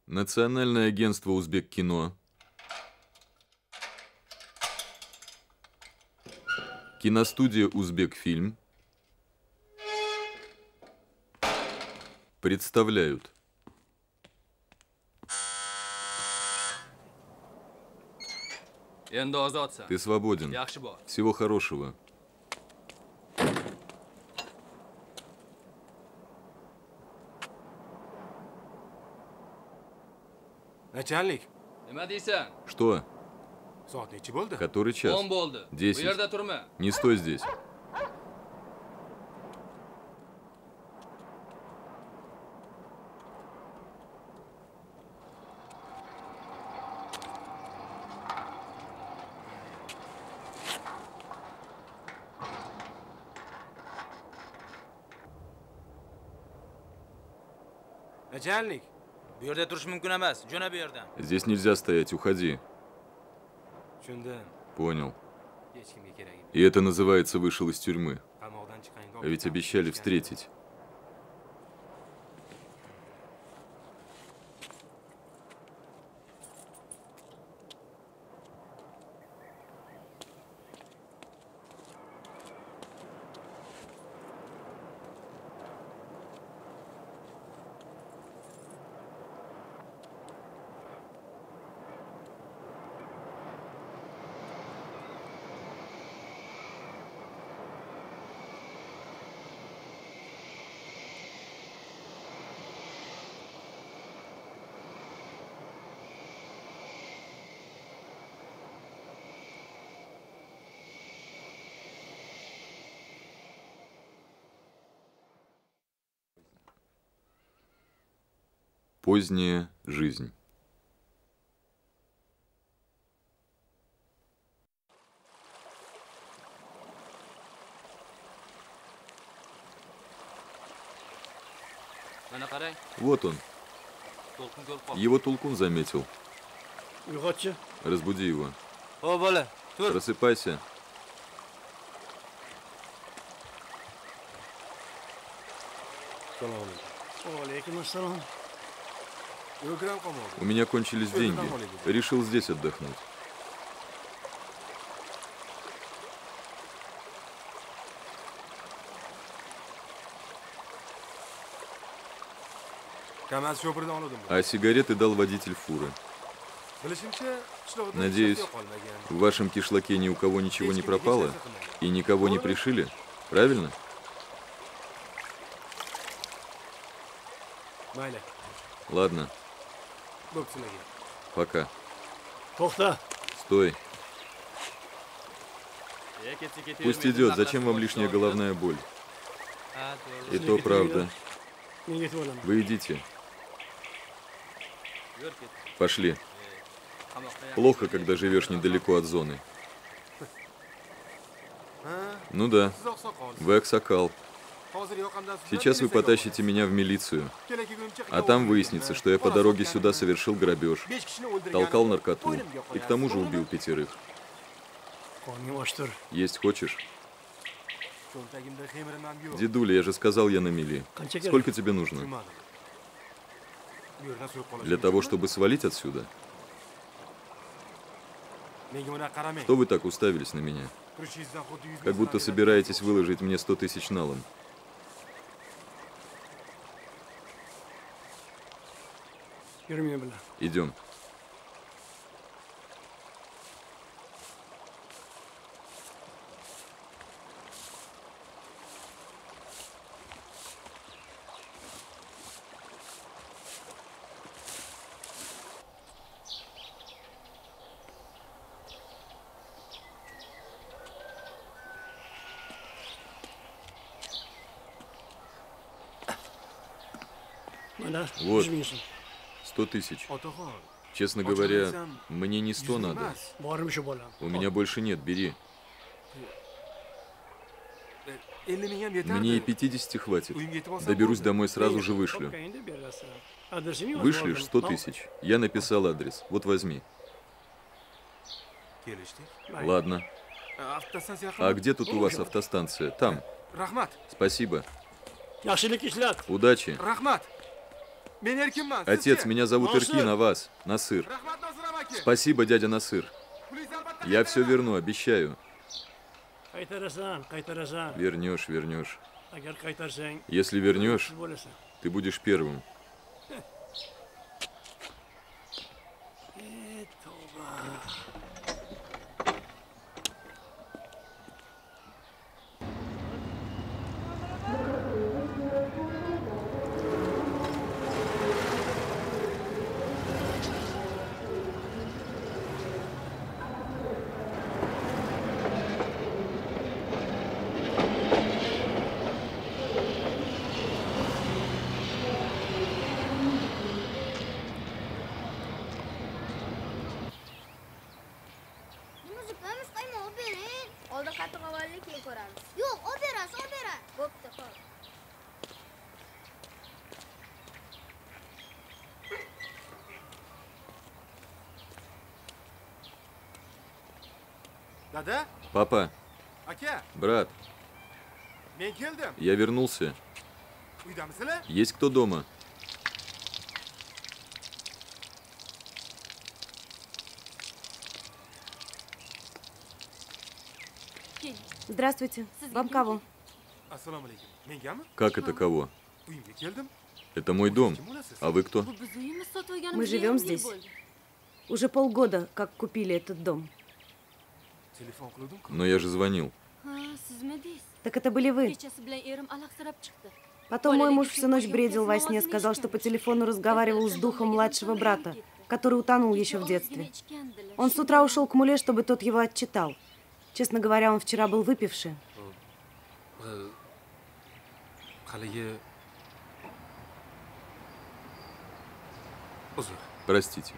Национальное агентство Узбек-кино. Киностудия Узбекфильм представляют. Ты свободен. Всего хорошего. Начальник. Что? Который час? 10. Не стой здесь. Начальник. Здесь нельзя стоять, уходи. Понял. И это называется вышел из тюрьмы. А ведь обещали встретить. Поздняя жизнь. Вот он. Его Тулкун заметил. Разбуди его. Просыпайся. У меня кончились деньги. Решил здесь отдохнуть. А сигареты дал водитель фуры. Надеюсь, в вашем кишлаке ни у кого ничего не пропало и никого не пришили, правильно? Ладно. Пока. Стой. Пусть идет. Зачем вам лишняя головная боль? И то правда. Вы идите. Пошли. Плохо, когда живешь недалеко от зоны. Ну да. Вы аксакал. Сейчас вы потащите меня в милицию, а там выяснится, что я по дороге сюда совершил грабеж, толкал наркоту и к тому же убил 5. Есть хочешь? Дедуля, я же сказал, я на мели. Сколько тебе нужно? Для того, чтобы свалить отсюда? Что вы так уставились на меня? Как будто собираетесь выложить мне 100 000 налом. Идем. Вот. 100 000. Честно говоря, мне не 100 надо. У меня больше нет, бери. Мне и 50 хватит. Доберусь домой, сразу же вышлю. Вышлешь 100 000. Я написал адрес. Вот возьми. Ладно. А где тут у вас автостанция? Там. Спасибо. Удачи. Отец, меня зовут Иркин, а вас? Насыр. Спасибо, дядя Насыр. Я все верну, обещаю. Вернешь, вернешь. Если вернешь, ты будешь первым. Папа, брат, я вернулся. Есть кто дома? Здравствуйте. Вам кого? Как это кого? Это мой дом. А вы кто? Мы живем здесь. Уже полгода, как купили этот дом. Но я же звонил. Так это были вы. Потом мой муж всю ночь бредил во сне, сказал, что по телефону разговаривал с духом младшего брата, который утонул еще в детстве. Он с утра ушел к Муле, чтобы тот его отчитал. Честно говоря, он вчера был выпивший. Простите.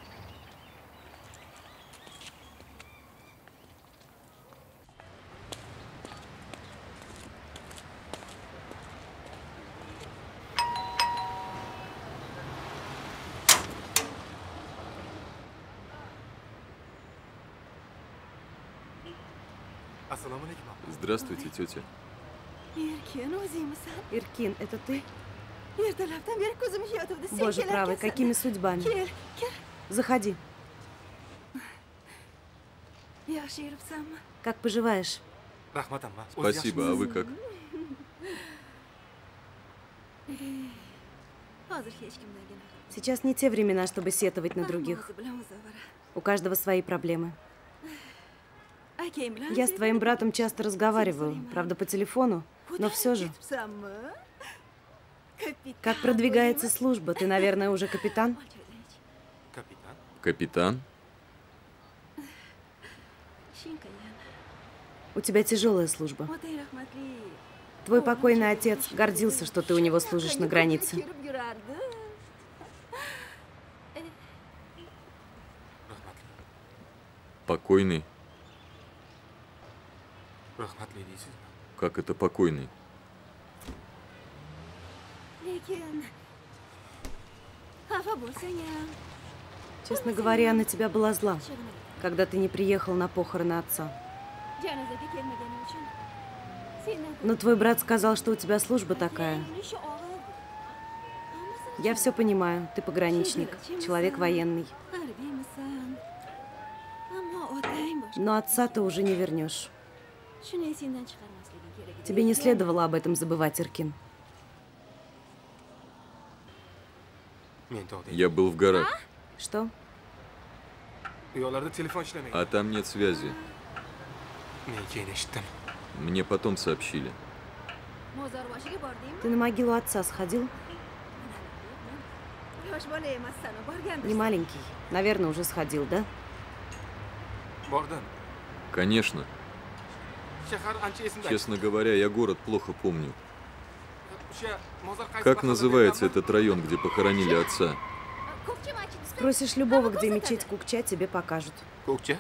Здравствуйте, тетя. Иркин, это ты? Боже правый, какими судьбами? Заходи. Как поживаешь? Спасибо, а вы как? Сейчас не те времена, чтобы сетовать на других. У каждого свои проблемы. Я с твоим братом часто разговариваю, правда, по телефону, но все же. Как продвигается служба? Ты, наверное, уже капитан? Капитан? У тебя тяжелая служба. Твой покойный отец гордился, что ты у него служишь на границе. Покойный? Как это покойный? Честно говоря, я на тебя была зла, когда ты не приехал на похороны отца. Но твой брат сказал, что у тебя служба такая. Я все понимаю, ты пограничник, человек военный. Но отца ты уже не вернешь. Тебе не следовало об этом забывать, Иркин. Я был в горах. Что? А там нет связи. Мне потом сообщили. Ты на могилу отца сходил? Не маленький. Наверное, уже сходил, да? Конечно. Честно говоря, я город плохо помню. Как называется этот район, где похоронили отца? Спросишь любого, где мечеть Кукча, тебе покажут. Кукча?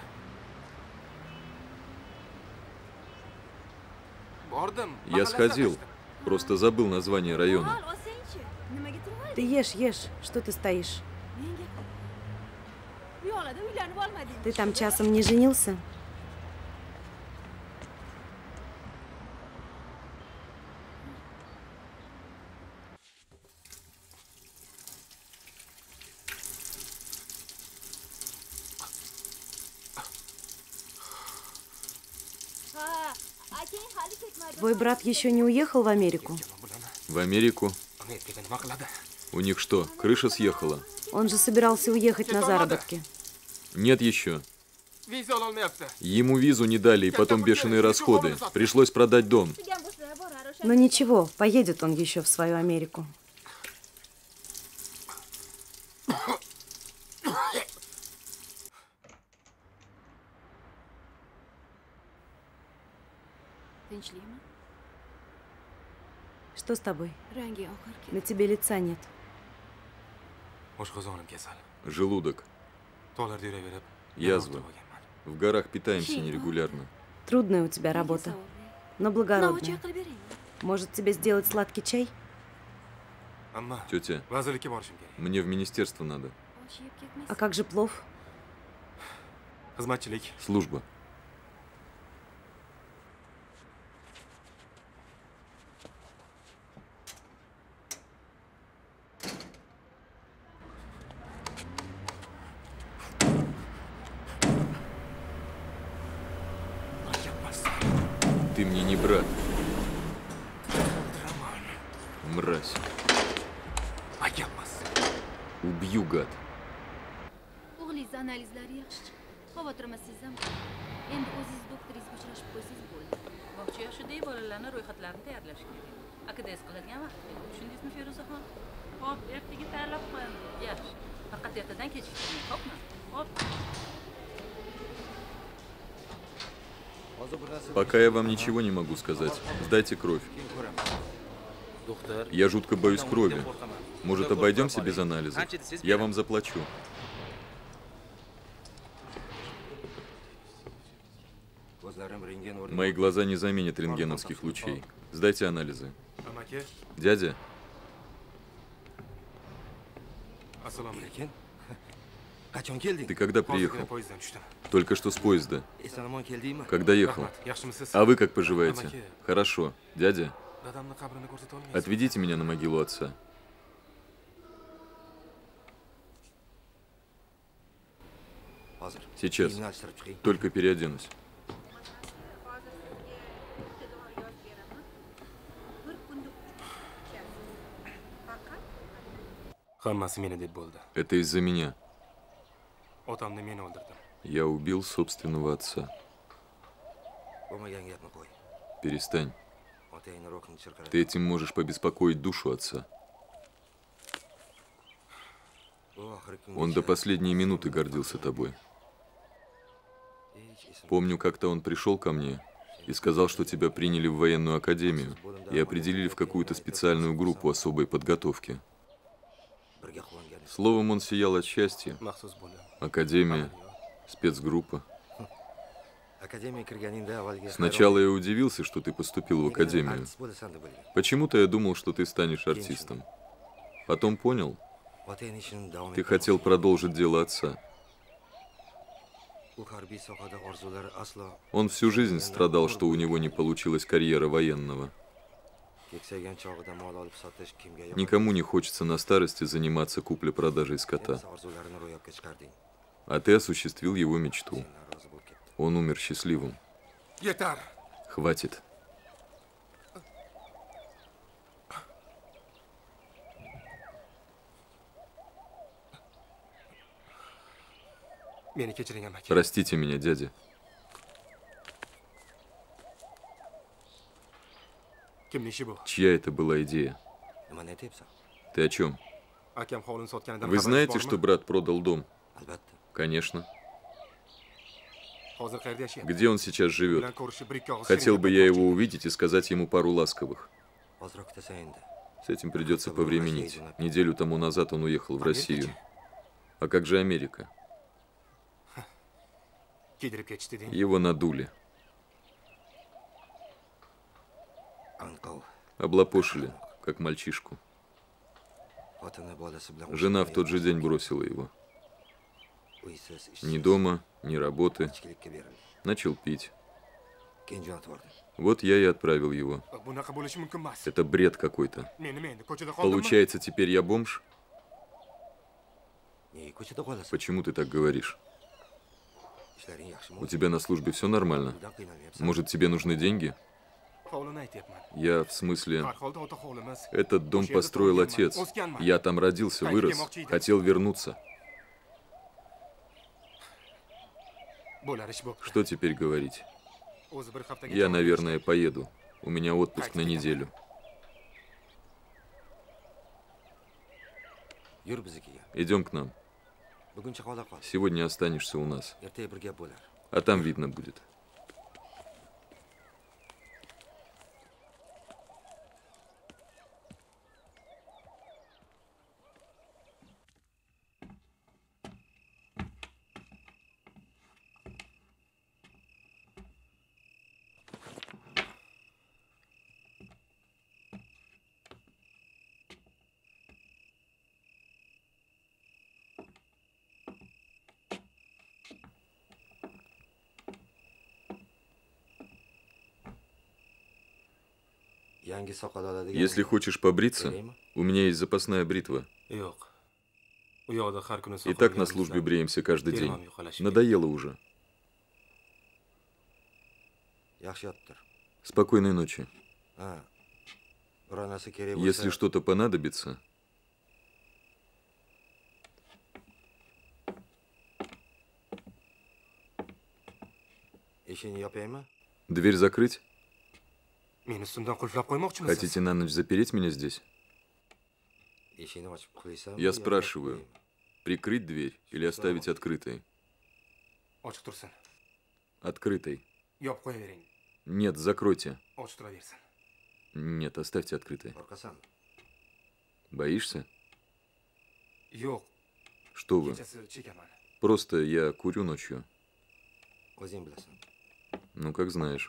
Я сходил, просто забыл название района. Ты ешь. Что ты стоишь? Ты там часом не женился? Твой брат еще не уехал в Америку? В Америку? У них что, крыша съехала? Он же собирался уехать на заработки. Нет еще. Ему визу не дали, и потом бешеные расходы. Пришлось продать дом. Но ничего, поедет он еще в свою Америку. Что с тобой? На тебе лица нет. Желудок. Язва. В горах питаемся нерегулярно. Трудная у тебя работа, но благородная. Может, тебе сделать сладкий чай? Тетя, мне в министерство надо. А как же плов? Служба. Ты мне не брат. Мразь. Убью, гад. Пока я вам ничего не могу сказать. Сдайте кровь. Я жутко боюсь крови. Может, обойдемся без анализа? Я вам заплачу. Мои глаза не заменят рентгеновских лучей. Сдайте анализы. Дядя? Ты когда приехал? Только что с поезда. Когда ехал? А вы как поживаете? Хорошо. Дядя? Отведите меня на могилу отца. Сейчас. Только переоденусь. Это из-за меня. Я убил собственного отца. Перестань. Ты этим можешь побеспокоить душу отца. Он до последней минуты гордился тобой. Помню, как-то он пришел ко мне и сказал, что тебя приняли в военную академию и определили в какую-то специальную группу особой подготовки. Словом, он сиял от счастья. Академия, спецгруппа. Сначала я удивился, что ты поступил в академию. Почему-то я думал, что ты станешь артистом. Потом понял, ты хотел продолжить дело отца. Он всю жизнь страдал, что у него не получилась карьера военного. Никому не хочется на старости заниматься куплей-продажей скота. А ты осуществил его мечту. Он умер счастливым. Хватит. Простите меня, дядя. Чья это была идея? Ты о чем? Вы знаете, что брат продал дом? Конечно. Где он сейчас живет? Хотел бы я его увидеть и сказать ему пару ласковых. С этим придется повременить. Неделю тому назад он уехал в Россию. А как же Америка? Его надули. Облапошили, как мальчишку. Жена в тот же день бросила его. Ни дома, ни работы. Начал пить. Вот я и отправил его. Это бред какой-то. Получается, теперь я бомж? Почему ты так говоришь? У тебя на службе все нормально? Может, тебе нужны деньги? hovlini aytyapman. Я, в смысле, Har holda otaxonimiz. этот дом построил отец. Я там родился, вырос, хотел вернуться. Bo'lar ish bo'pti. Что теперь говорить? O'zi bir haftaga Я, javob наверное, поеду. У меня отпуск на неделю. Yur biznikiga. Идем к нам. Buguncha qola qol. Сегодня останешься у нас. Ertaga bir gap bo'lar. А там видно будет. Yangi soqol oladigan. Если хочешь побриться, у меня есть запасная бритва. Yo'q. U yoqda har kuni И так на службе бреемся каждый день. Надоело уже. Yaxshi yotdir. Спокойной ночи. Ha. Biror narsa kerak bo'lsa, Если что-то понадобится, eshikni yopaymi? дверь закрыть? Meni ustimdan qulflab qo'ymoqchimisiz? Хотите на ночь запереть меня здесь? Eshikni ochib qo'ysam. Я спрашиваю, прикрыть дверь или оставить открытой? Ochiq tursin. Открытой. Yopib qo'yavering. Нет, закройте. Ochiq turaversin. Нет, оставьте открытой. Qo'rqasan. Боишься? Yo'q. Что вы? Kechasi chekaman. Просто я курю ночью. O'zing bilasan. Ну, как знаешь.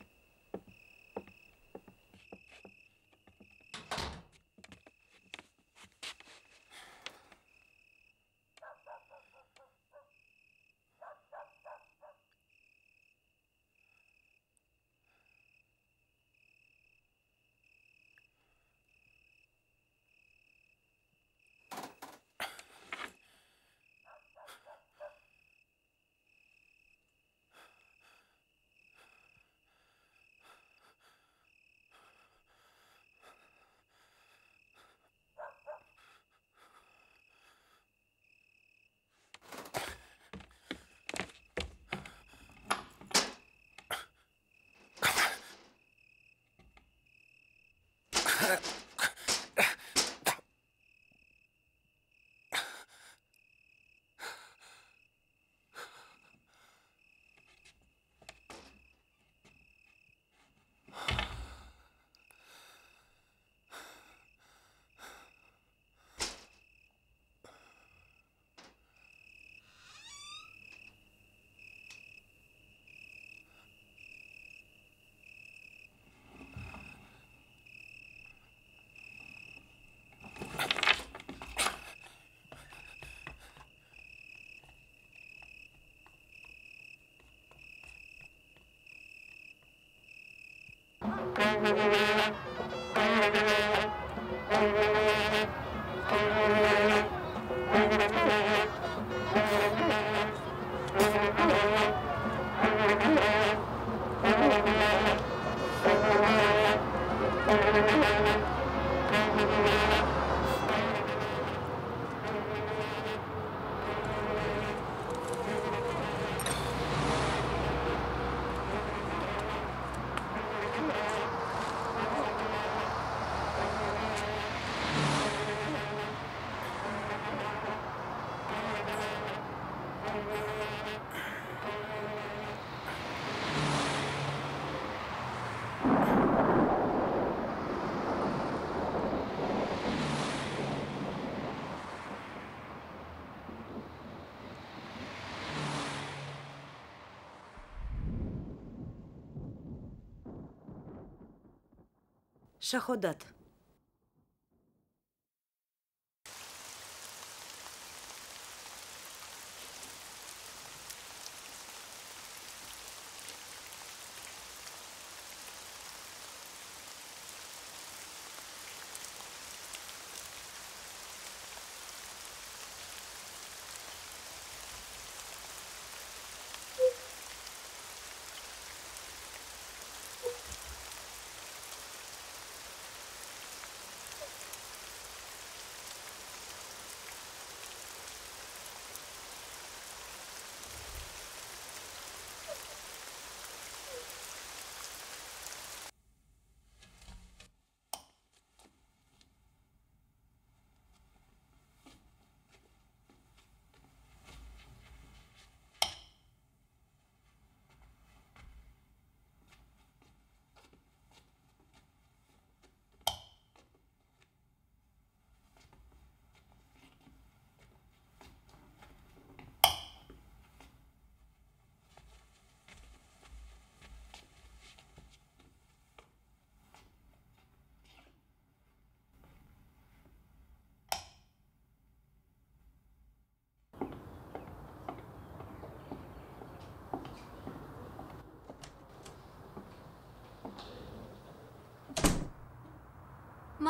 Шаходат.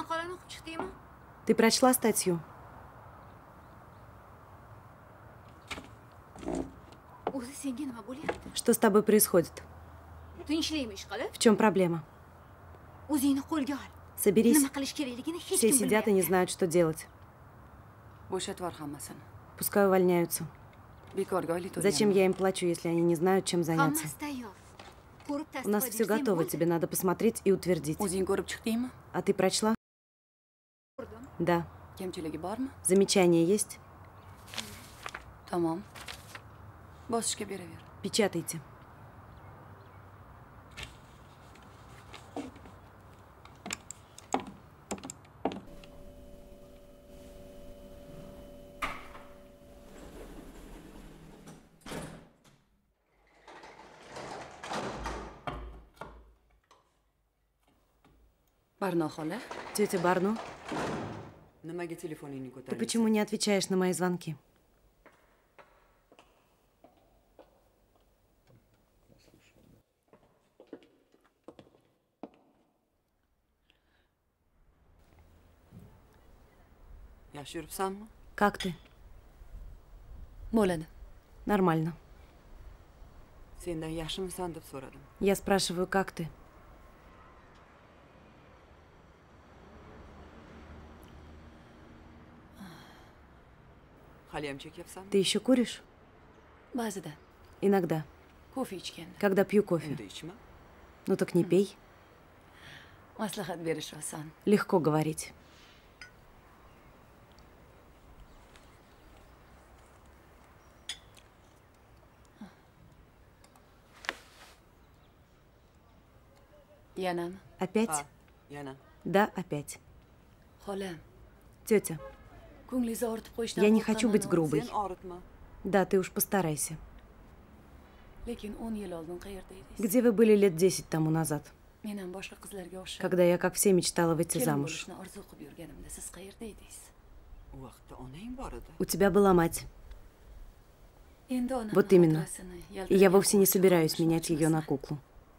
Ты прочла статью? Что с тобой происходит? В чем проблема? Соберись. Все сидят и не знают, что делать. Пускай увольняются. Зачем я им плачу, если они не знают, чем заняться? У нас все готово, тебе надо посмотреть и утвердить. А ты прочла? Да. Замечания есть? Печатайте. Тетя Барну, ты почему не отвечаешь на мои звонки? Как ты? Нормально. Я спрашиваю, как ты? Ты еще куришь? Иногда. Когда пью кофе. Ну так не пей. Легко говорить. Опять? Да, опять. Тетя, я не хочу быть грубой. Да, ты уж постарайся. Где вы были лет 10 тому назад? Когда я, как все, мечтала выйти замуж. У тебя была мать. Вот именно. И я вовсе не собираюсь менять ее на куклу.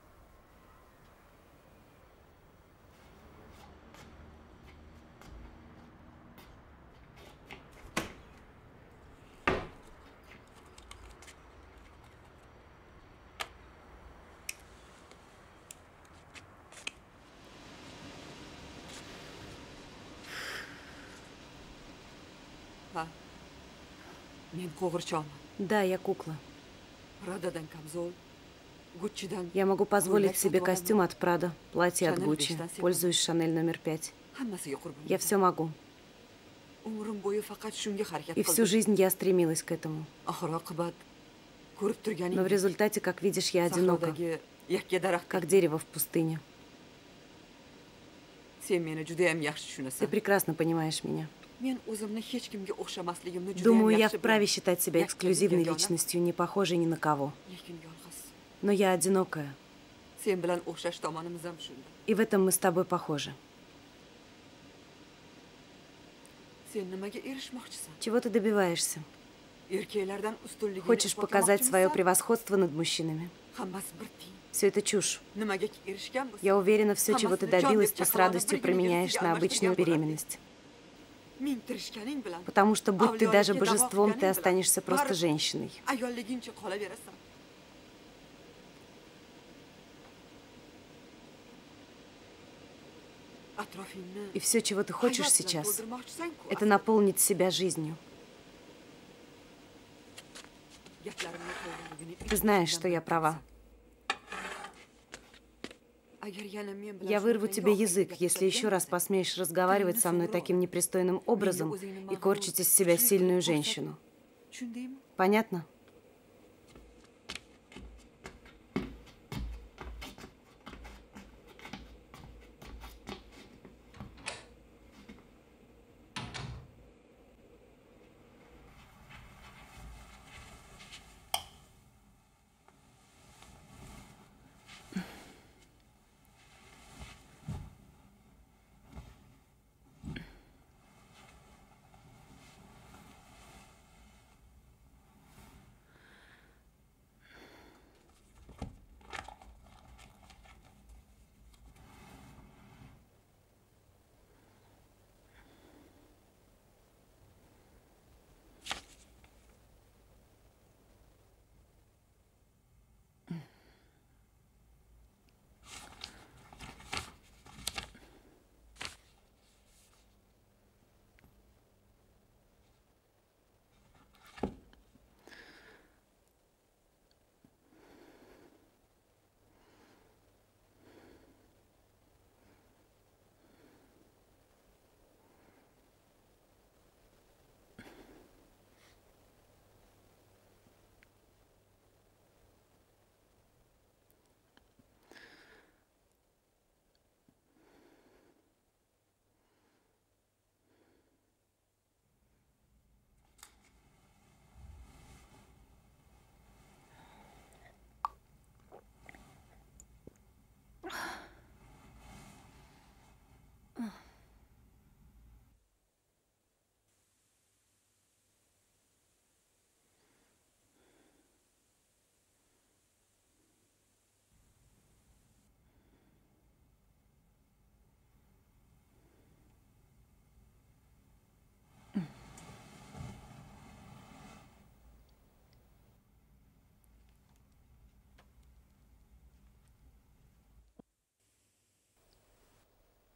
Да, я кукла. Я могу позволить себе костюм от Прада, платье от Гуччи, пользуюсь Шанель номер 5. Я все могу. И всю жизнь я стремилась к этому. Но в результате, как видишь, я одинока, как дерево в пустыне. Ты прекрасно понимаешь меня. Думаю, я вправе считать себя эксклюзивной личностью, не похожей ни на кого. Но я одинокая. И в этом мы с тобой похожи. Чего ты добиваешься? Хочешь показать свое превосходство над мужчинами? Все это чушь. Я уверена, все, чего ты добилась, ты с радостью променяешь на обычную беременность. Потому что, будь ты даже божеством, ты останешься просто женщиной. И все, чего ты хочешь сейчас, это наполнить себя жизнью. Ты знаешь, что я права. Я вырву тебе язык, если еще раз посмеешь разговаривать со мной таким непристойным образом и корчить из себя сильную женщину. Понятно?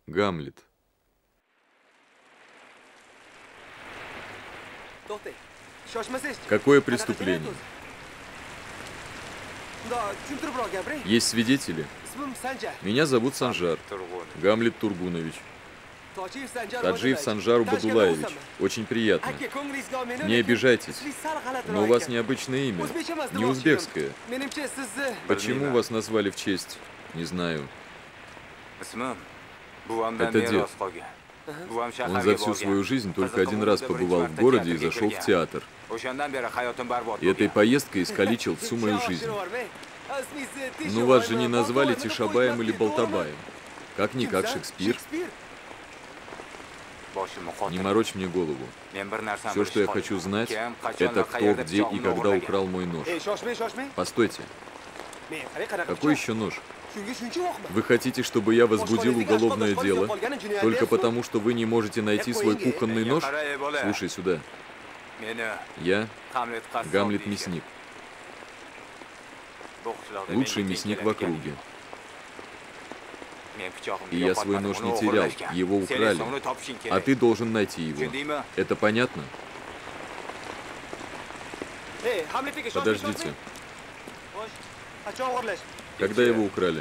Гамлет. Какое преступление? Есть свидетели? Меня зовут Санжар. Гамлет Тургунович. Таджиев Санжар Убадулаевич. Очень приятно. Не обижайтесь, но у вас необычное имя. Не узбекское. Почему вас назвали в честь? Не знаю. Это дед. Он за всю свою жизнь только один раз побывал в городе и зашел в театр. И этой поездкой искалечил всю мою жизнь. Но вас же не назвали Тишабаем или Балтабаем. Как-никак Шекспир. Не морочь мне голову. Все, что я хочу знать, это кто, где и когда украл мой нож. Постойте. Какой еще нож? Вы хотите, чтобы я возбудил уголовное дело только потому, что вы не можете найти свой кухонный нож? Слушай сюда. Я Гамлет Мясник. Лучший мясник в округе. И я свой нож не терял, его украли. А ты должен найти его. Это понятно? Подождите. Когда его украли?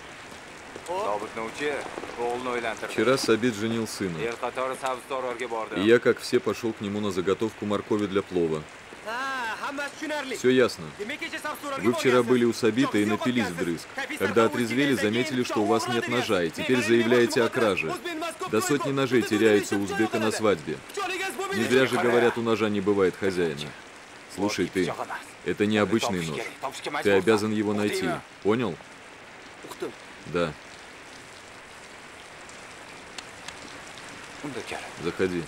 Вчера Сабит женил сына. И я, как все, пошел к нему на заготовку моркови для плова. Все ясно. Вы вчера были у Сабита и напились вдрызг. Когда отрезвели, заметили, что у вас нет ножа, и теперь заявляете о краже. До сотни ножей теряется у узбека на свадьбе. Не зря же говорят, у ножа не бывает хозяина. Слушай, ты, это необычный нож. Ты обязан его найти. Понял? Да. Заходи.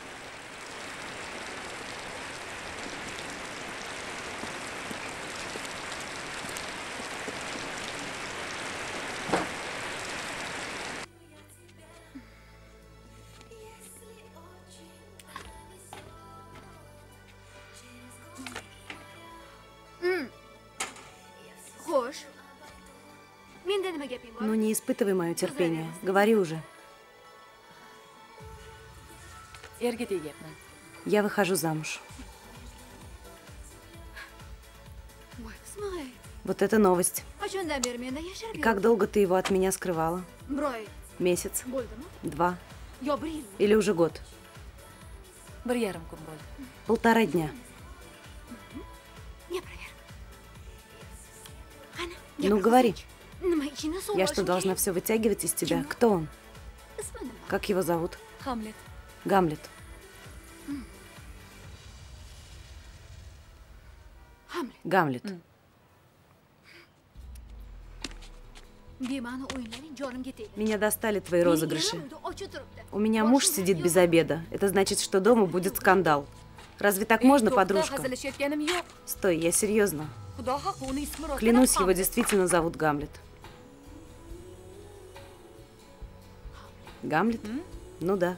Ну не испытывай мое терпение. Говори уже. Я выхожу замуж. Вот это новость. И как долго ты его от меня скрывала? Месяц? 2? Или уже год? 1,5 дня. Ну, говори. Я что, должна все вытягивать из тебя? Кто он? Как его зовут? Гамлет. Гамлет. Меня достали твои розыгрыши. У меня муж сидит без обеда. Это значит, что дома будет скандал. Разве так можно, подружка? Стой, я серьезно. Клянусь, его действительно зовут Гамлет. Гамлет? Ну да.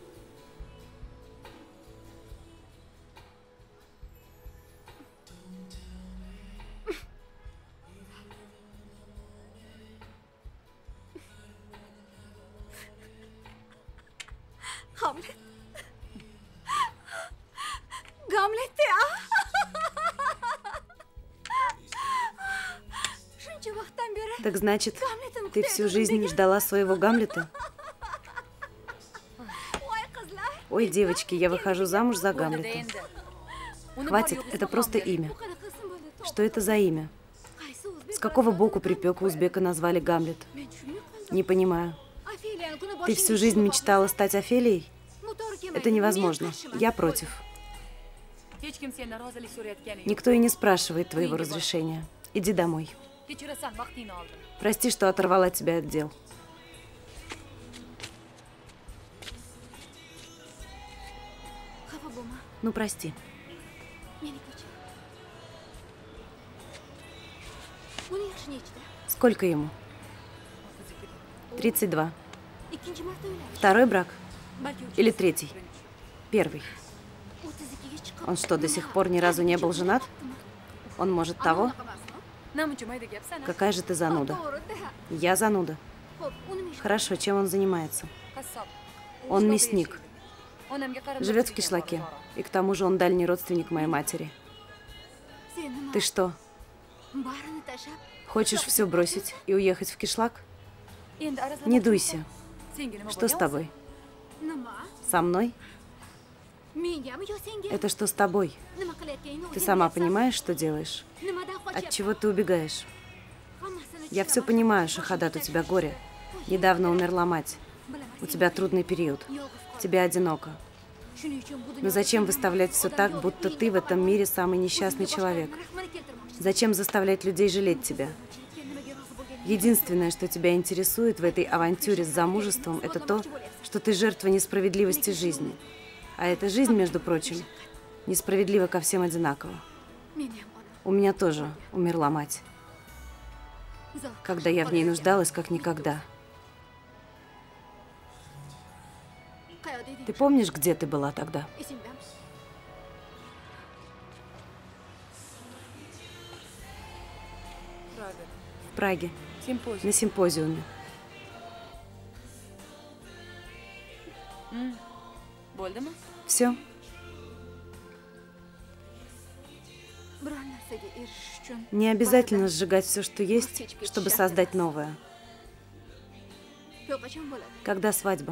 Так значит, ты всю жизнь ждала своего Гамлета? Ой, девочки, я выхожу замуж за Гамлета. Хватит, это просто имя. Что это за имя? С какого боку припека узбека назвали Гамлет? Не понимаю. Ты всю жизнь мечтала стать Офелией? Это невозможно. Я против. Никто и не спрашивает твоего разрешения. Иди домой. Прости, что оторвала тебя от дел. Ну, прости. Сколько ему? 32. Второй брак? Или третий? Первый. Он что, до сих пор ни разу не был женат? Он может того? Какая же ты зануда? Я зануда. Хорошо, чем он занимается? Он мясник. Живет в кишлаке. И к тому же он дальний родственник моей матери. Ты что, хочешь все бросить и уехать в кишлак? Не дуйся. Что с тобой? Со мной? Это что с тобой? Ты сама понимаешь, что делаешь? От чего ты убегаешь? Я все понимаю, Шахадат, у тебя горе. Недавно умерла мать. У тебя трудный период. Тебе одиноко. Но зачем выставлять все так, будто ты в этом мире самый несчастный человек? Зачем заставлять людей жалеть тебя? Единственное, что тебя интересует в этой авантюре с замужеством, это то, что ты жертва несправедливости жизни. А эта жизнь, между прочим, несправедлива ко всем одинаково. У меня тоже умерла мать. Когда я в ней нуждалась, как никогда. Ты помнишь, где ты была тогда? В Праге. На симпозиуме. Все? Не обязательно сжигать все, что есть, чтобы создать новое. Когда свадьба?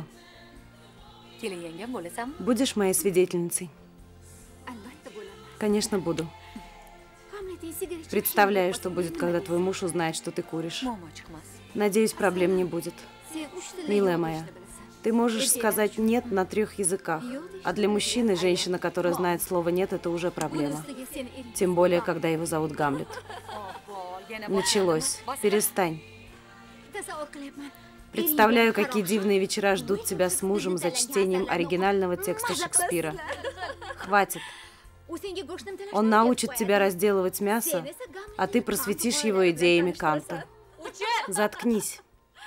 Будешь моей свидетельницей? Конечно, буду. Представляю, что будет, когда твой муж узнает, что ты куришь. Надеюсь, проблем не будет. Милая моя, ты можешь сказать «нет» на 3 языках. А для мужчины, женщина, которая знает слово «нет», это уже проблема. Тем более, когда его зовут Гамлет. Началось. Перестань. Представляю, какие дивные вечера ждут тебя с мужем за чтением оригинального текста Шекспира. Хватит. Он научит тебя разделывать мясо, а ты просветишь его идеями Канта. Заткнись.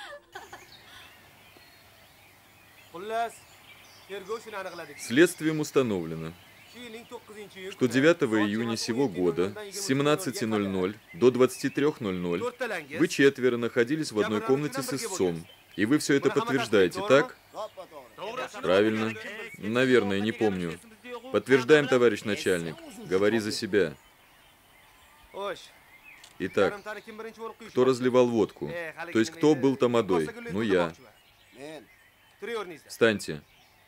Следствием установлено, что 9 июня сего года с 17:00 до 23:00 вы четверо находились в одной комнате с истцом. И вы все это подтверждаете, так? Правильно. Наверное, не помню. Подтверждаем, товарищ начальник. Говори за себя. Итак, кто разливал водку? То есть, кто был тамадой? Ну, я. Встаньте.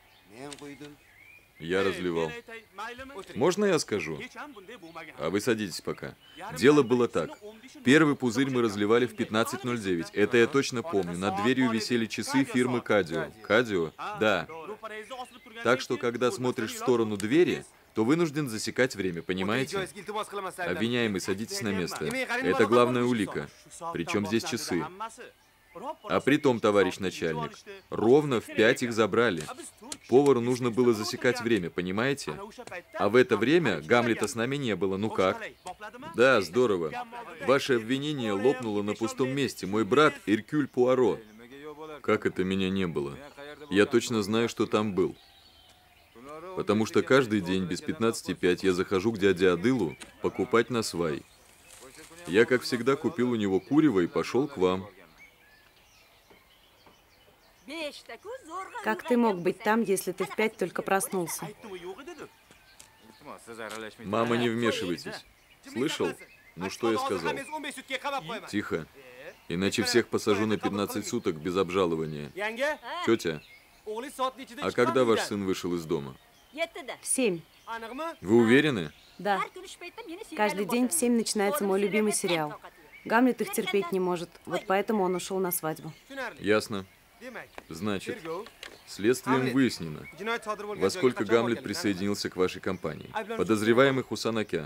Я разливал. Можно я скажу? А вы садитесь пока. Дело было так. Первый пузырь мы разливали в 15:09. Это я точно помню. Над дверью висели часы фирмы Кадио. Кадио? Да. Так что, когда смотришь в сторону двери, то вынужден засекать время, понимаете? Обвиняемый, садитесь на место. Это главная улика. Причем здесь часы. А притом, товарищ начальник, ровно в 5 их забрали. Повару нужно было засекать время, понимаете? А в это время Гамлета с нами не было. Ну как? Да, здорово. Ваше обвинение лопнуло на пустом месте. Мой брат Эркюль Пуаро. Как это меня не было? Я точно знаю, что там был. Потому что каждый день без 15:05 я захожу к дяде Адылу покупать на свай. Я, как всегда, купил у него курево и пошел к вам. Как ты мог быть там, если ты в 5 только проснулся? Мама, не вмешивайтесь. Слышал? Ну что я сказал? Тихо. Иначе всех посажу на 15 суток без обжалования. Тетя, а когда ваш сын вышел из дома? В 7. Вы уверены? Да. Каждый день в 7 начинается мой любимый сериал. Гамлет их терпеть не может, вот поэтому он ушел на свадьбу. Ясно. Значит, следствием выяснено, во сколько Гамлет присоединился к вашей компании. Подозреваемых у Санакя.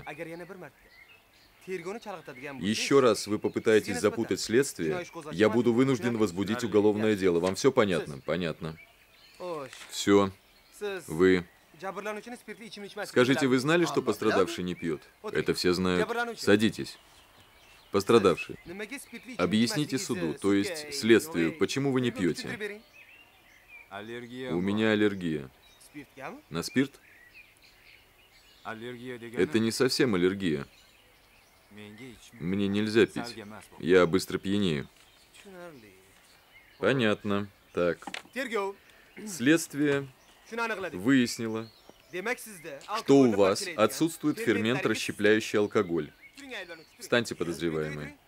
Еще раз вы попытаетесь запутать следствие, я буду вынужден возбудить уголовное дело. Вам все понятно? Понятно. Все. Вы. Скажите, вы знали, что пострадавший не пьет? Это все знают. Садитесь. Пострадавший. Объясните суду, то есть следствию, почему вы не пьете? У меня аллергия. На спирт? Это не совсем аллергия. Мне нельзя пить. Я быстро пьянею. Понятно. Так. Следствие выяснило, что у вас отсутствует фермент, расщепляющий алкоголь. Встаньте, подозреваемые.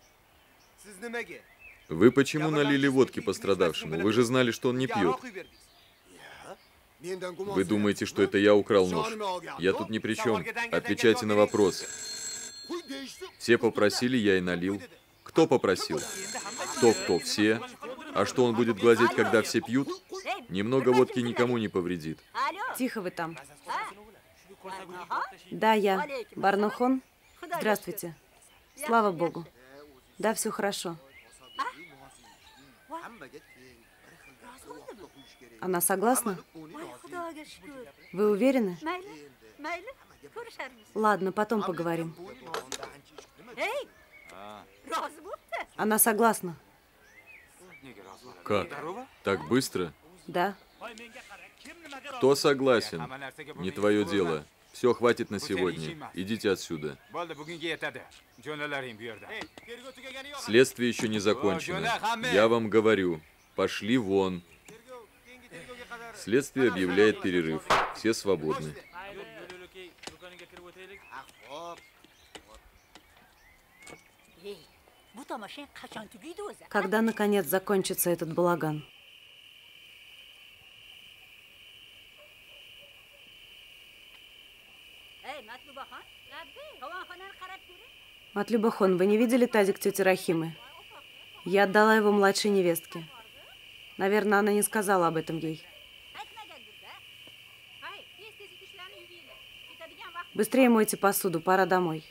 Вы почему налили водки пострадавшему? Вы же знали, что он не пьет. Вы думаете, что это я украл нож? Я тут ни при чем. Отвечайте на вопрос. Все попросили, я и налил. Кто попросил? Кто? Все. А что он будет глазеть, когда все пьют? Немного водки никому не повредит. Тихо вы там. Да, я. Барнохон. Здравствуйте. Слава Богу. Да, все хорошо. Она согласна? Вы уверены? Ладно, потом поговорим. Она согласна. Как? Так быстро? Да. Кто согласен? Не твое дело. Все, хватит на сегодня. Идите отсюда. Следствие еще не закончено. Я вам говорю. Пошли вон. Следствие объявляет перерыв. Все свободны. Когда, наконец, закончится этот балаган? Матлюбахон, вы не видели тазик тети Рахимы? Я отдала его младшей невестке. Наверное, она не сказала об этом ей. Быстрее мойте посуду, пора домой.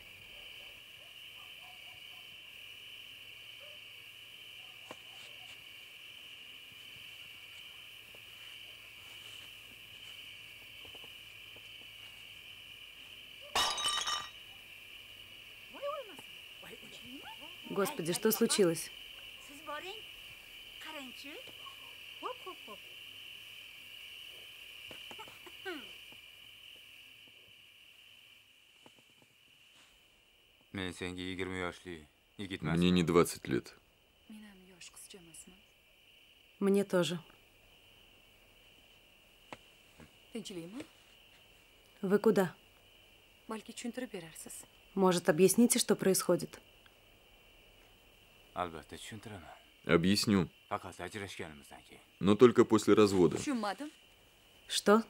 Господи, что случилось? Мне не 20 лет. Мне тоже. Вы куда? Может, объясните, что происходит? Объясню. Но только после развода. Что?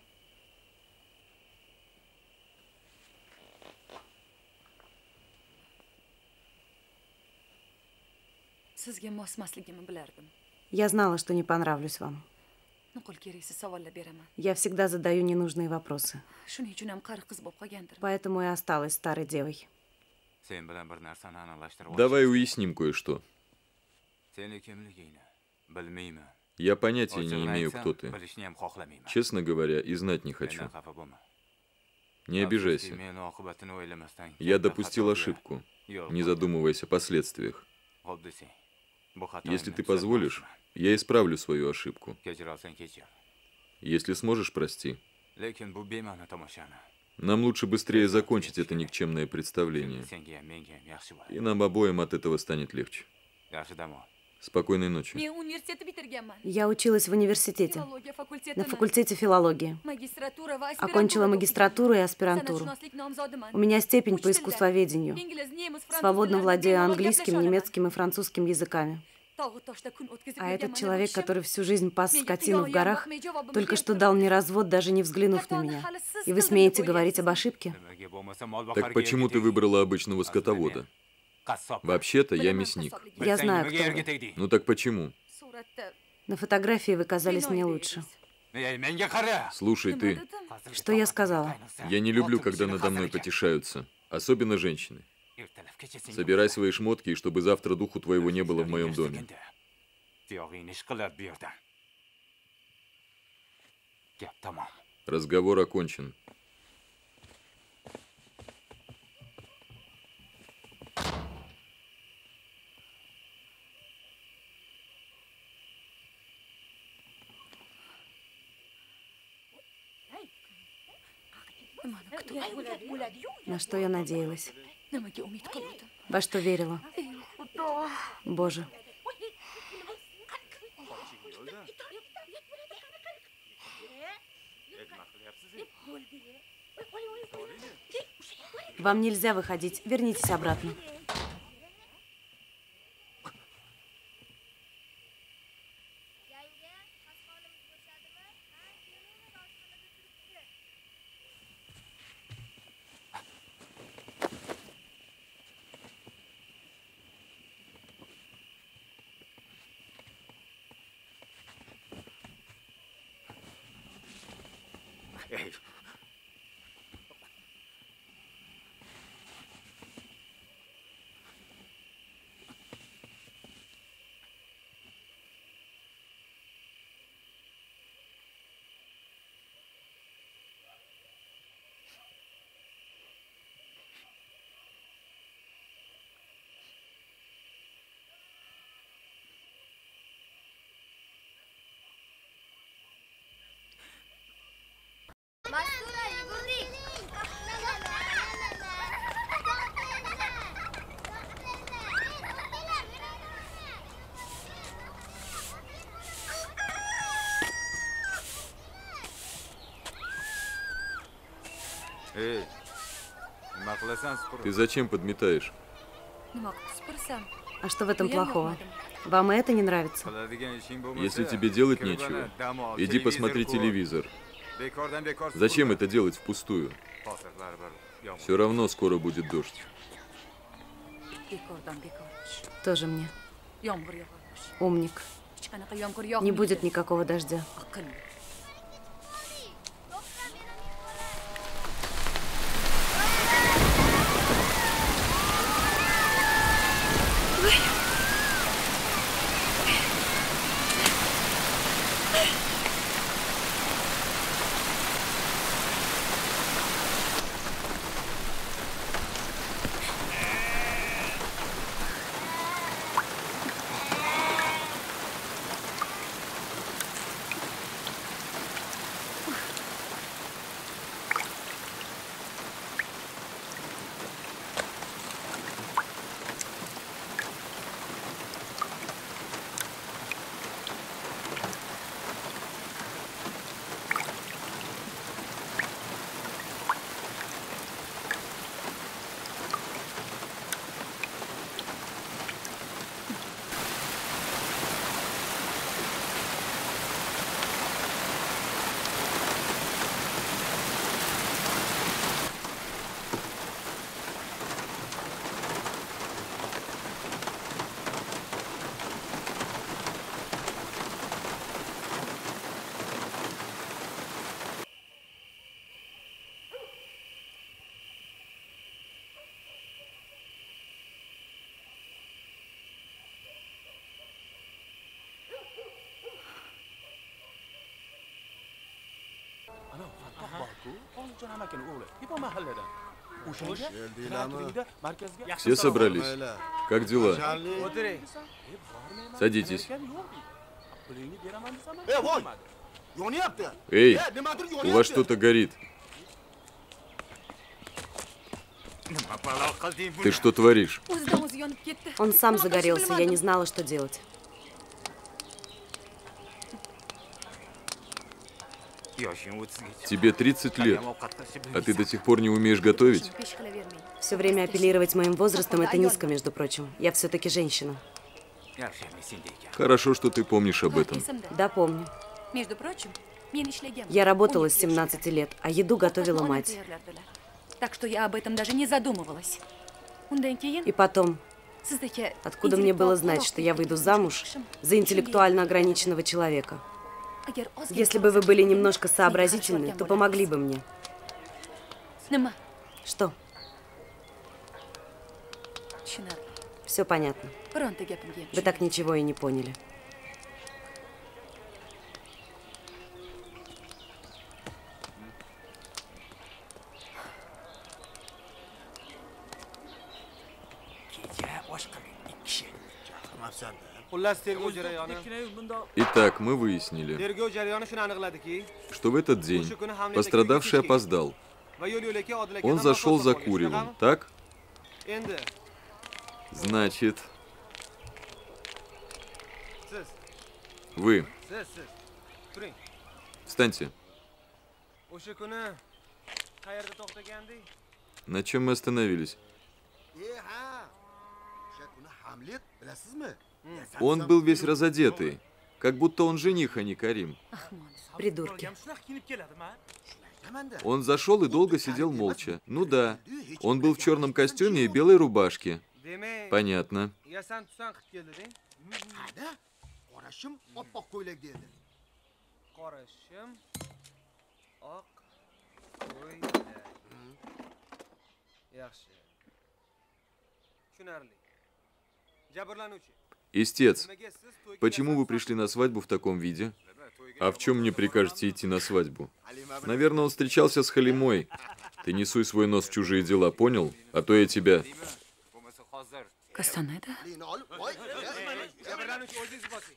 Я знала, что не понравлюсь вам. Я всегда задаю ненужные вопросы. Поэтому и осталась старой девой. Давай уясним кое-что. Я понятия не имею, кто ты. Честно говоря, и знать не хочу. Не обижайся. Я допустил ошибку. Не задумываясь о последствиях. Если ты позволишь, я исправлю свою ошибку. Если сможешь, прости. Нам лучше быстрее закончить это никчемное представление. И нам обоим от этого станет легче. Спокойной ночи. Я училась в университете, на факультете филологии. Окончила магистратуру и аспирантуру. У меня степень по искусствоведению. Свободно владею английским, немецким и французским языками. А этот человек, который всю жизнь пас скотину в горах, только что дал мне развод, даже не взглянув на меня. И вы смеете говорить об ошибке? Так почему ты выбрала обычного скотовода? Вообще-то я мясник. Я знаю, кто вы. Ну так почему? На фотографии вы казались мне лучше. Слушай, ты, Что я сказала? я не люблю, когда надо мной потешаются. Особенно женщины. Собирай свои шмотки, и чтобы завтра духу твоего не было в моем доме. Разговор окончен. На что я надеялась? Во что верила? Боже. Вам нельзя выходить. Вернитесь обратно. Эй, Mastura, yugurdik. Эй, nima qilasan supurib? Ты зачем подметаешь? Nima qilib supursam? А что в этом плохого? Вам и это не нравится? Qiladigan ishing bo'lmasa, Если тебе делать kirib нечего, ana, dam ol, иди televizor посмотри ko'r. телевизор. Bekordan bekor Зачем это делать впустую? Xotirlar bir yomg'ir. Все равно скоро будет дождь. Bekordan bekormish. Тоже мне. Yomg'ir yog'armish. Умник. Hech qanaqa yomg'ir yog'maydi. Не будет никакого дождя. Aql. Olimjon amakini o'g'li. Yepo mahalladan. O'shanga teatringda markazga Все собрались? Как дела? O'tiring. Садитесь. pulingni beraman desam, Ey, voy! Yonyapti. Эй, Nimadir у вас yonyapti. что-то горит. Nima balo qilding buni? Ты что творишь? O'zidan o'zi yonib ketdi. Он сам загорелся, я не знала, что делать. Yoshing 30gacha. Тебе 30 лет, Qanday ovqat qilishni а ты bilmaysan. до сих пор не умеешь готовить? Pesh qilavermang. Все время апеллировать моим возрастом – это низко, между прочим. Я все-таки женщина. Yaxshi sendek ekan. Хорошо, что ты помнишь об этом. Esimda. Да, помню. Между прочим, men ishlaganman. Я работала с 12 yoshimda. 17 лет, а еду готовила Ovqatni onam мать. tayyorlardilar. Так что я об этом даже не задумывалась. Undan keyin И потом, sizdagi откуда мне было знать, что я выйду замуж за интеллектуально ограниченного человека? Agar ozgina Если бы вы были menga немножко qarshi сообразительны, olgan то помогли бы мне. bo'lardingiz. Nima? Что? Tushunarli. Все понятно. Bironta gapimga ham Вы так ничего и не поняли. Kecha boshqa ikki kishi. Chaqirmabsan-da. Xullas tergov jarayoni. Итак, мы выяснили, Tergov jarayoni shuni aniqladiki, что в этот день пострадавший опоздал. va yo'l-yo'lakka Odil Он akadan зашел vafot за bo'lgan. куревом, Shunaqami? так? Endi Значит, siz, вы. siz. Turing. Встаньте. O'sha kuni qayerda to'xtagandik? На чем мы остановились? Ha. O'sha kuni Hamlet, bilasizmi? Он был весь разодетый, как будто он жених, а не Карим. Придурки. Он зашел и долго сидел молча. Ну да, он был в черном костюме и белой рубашке. Demak, Понятно. yasan tusan qilib kelding. Hada? Qorashim oppoq ko'ylak dedi. Qorashim oq ko'ylak. Yaxshi. Tushunarli. Jabrlanuvchi. Истец, Nimaga siz to'yga почему вы пришли на свадьбу в таком виде? А в чем мне прикажете идти на свадьбу? Наверное, он встречался с Халимой. Ты не суй свой нос в чужие дела, понял? А то я тебя... bo'lmasa hozir Kastaneda? Lini olib, voy. jabrlanuvchi o'zingiz bosing.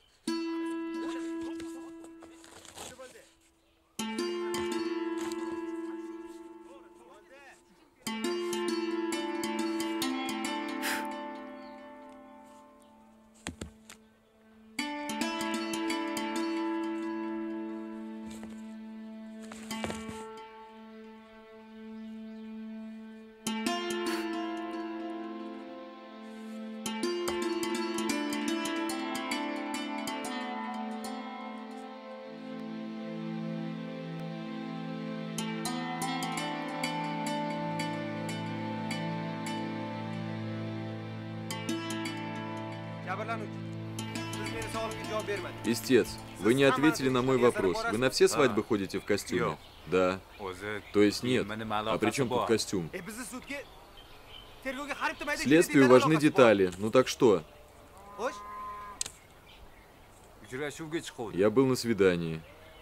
Jabrlanuvchi. Siz meni savolimga javob bermadingiz. Истец, вы не ответили на мой вопрос. Вы на все свадьбы ходите в костюме? Да. o'zi То есть нет. nima nima А при чем aloqasi тут bor? костюм? Bizni sudga tergovga xarid demaydi. Следствию важны детали. Ну так что? Xo'sh, Uchrashuvga chiquvdi. Я был на свидании.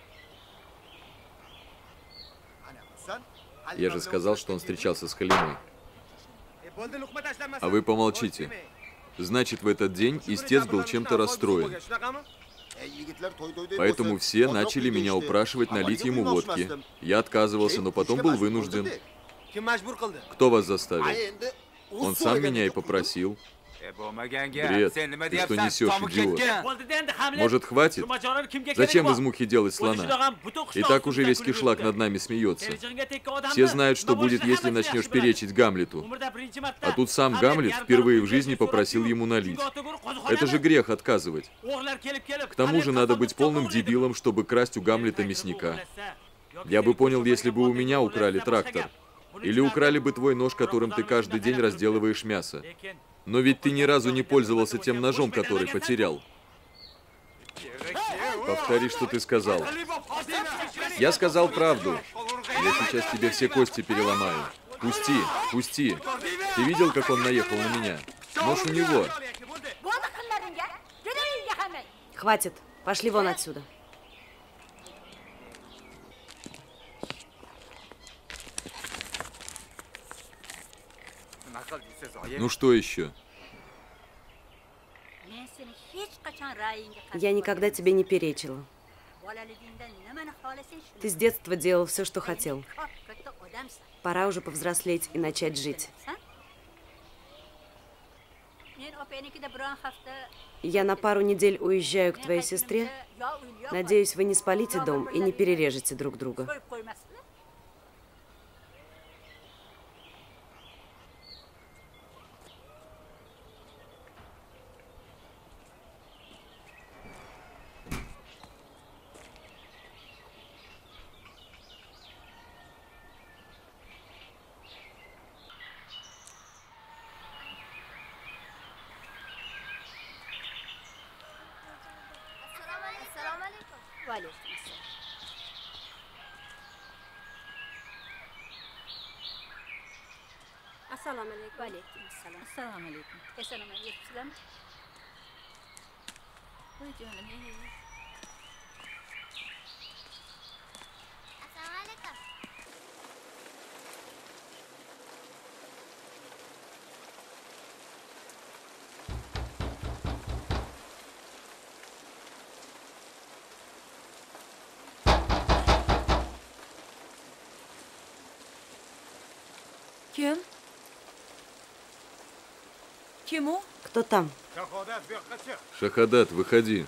Ana bilsan, Я же сказал, что он встречался с Халимой. bo'ldi luqma tashlanmasin. А вы помолчите. Значит, в этот день истец был чем-то расстроен. Shunaqami? yigitlar to'y-to'yday Поэтому все начали меня упрашивать налить ему водки. Я отказывался, но потом был вынужден. Kim majbur qildi? Кто вас заставил? endi Он сам меня и попросил. Bo'lmagan Бред. sen nima Ты что deyapsan? несешь, Tomi идиот? ketgan. Может, хватит? Зачем из мухи делать слона? И так уже весь кишлак над нами смеется. Все знают, что будет, если начнешь перечить Гамлету. А тут сам Гамлет впервые в жизни попросил ему налить. Это же грех отказывать. К тому же надо быть полным дебилом, чтобы красть у Гамлета мясника. Я бы понял, если бы у меня украли трактор. Или украли бы твой нож, которым ты каждый день разделываешь мясо. Но ведь ты ни разу не пользовался тем ножом, который потерял. Повтори, что ты сказал. Я сказал правду. Я сейчас тебе все кости переломаю. Пусти, пусти. Ты видел, как он наехал на меня? Нож у него. Хватит. Пошли вон отсюда. Ну что еще? Я никогда тебе не перечила. Ты с детства делал все, что хотел. Пора уже повзрослеть и начать жить. Я на пару недель уезжаю к твоей сестре. Надеюсь, вы не спалите дом и не перережете друг друга. Assalomu alaykum. Va alaykum assalom. Assalomu alaykum. Assalomu alaykum. Sizlarmi? Voy jonim, Assalomu alaykum. Kim? Kim u? Кто там? Шахадат, выходи.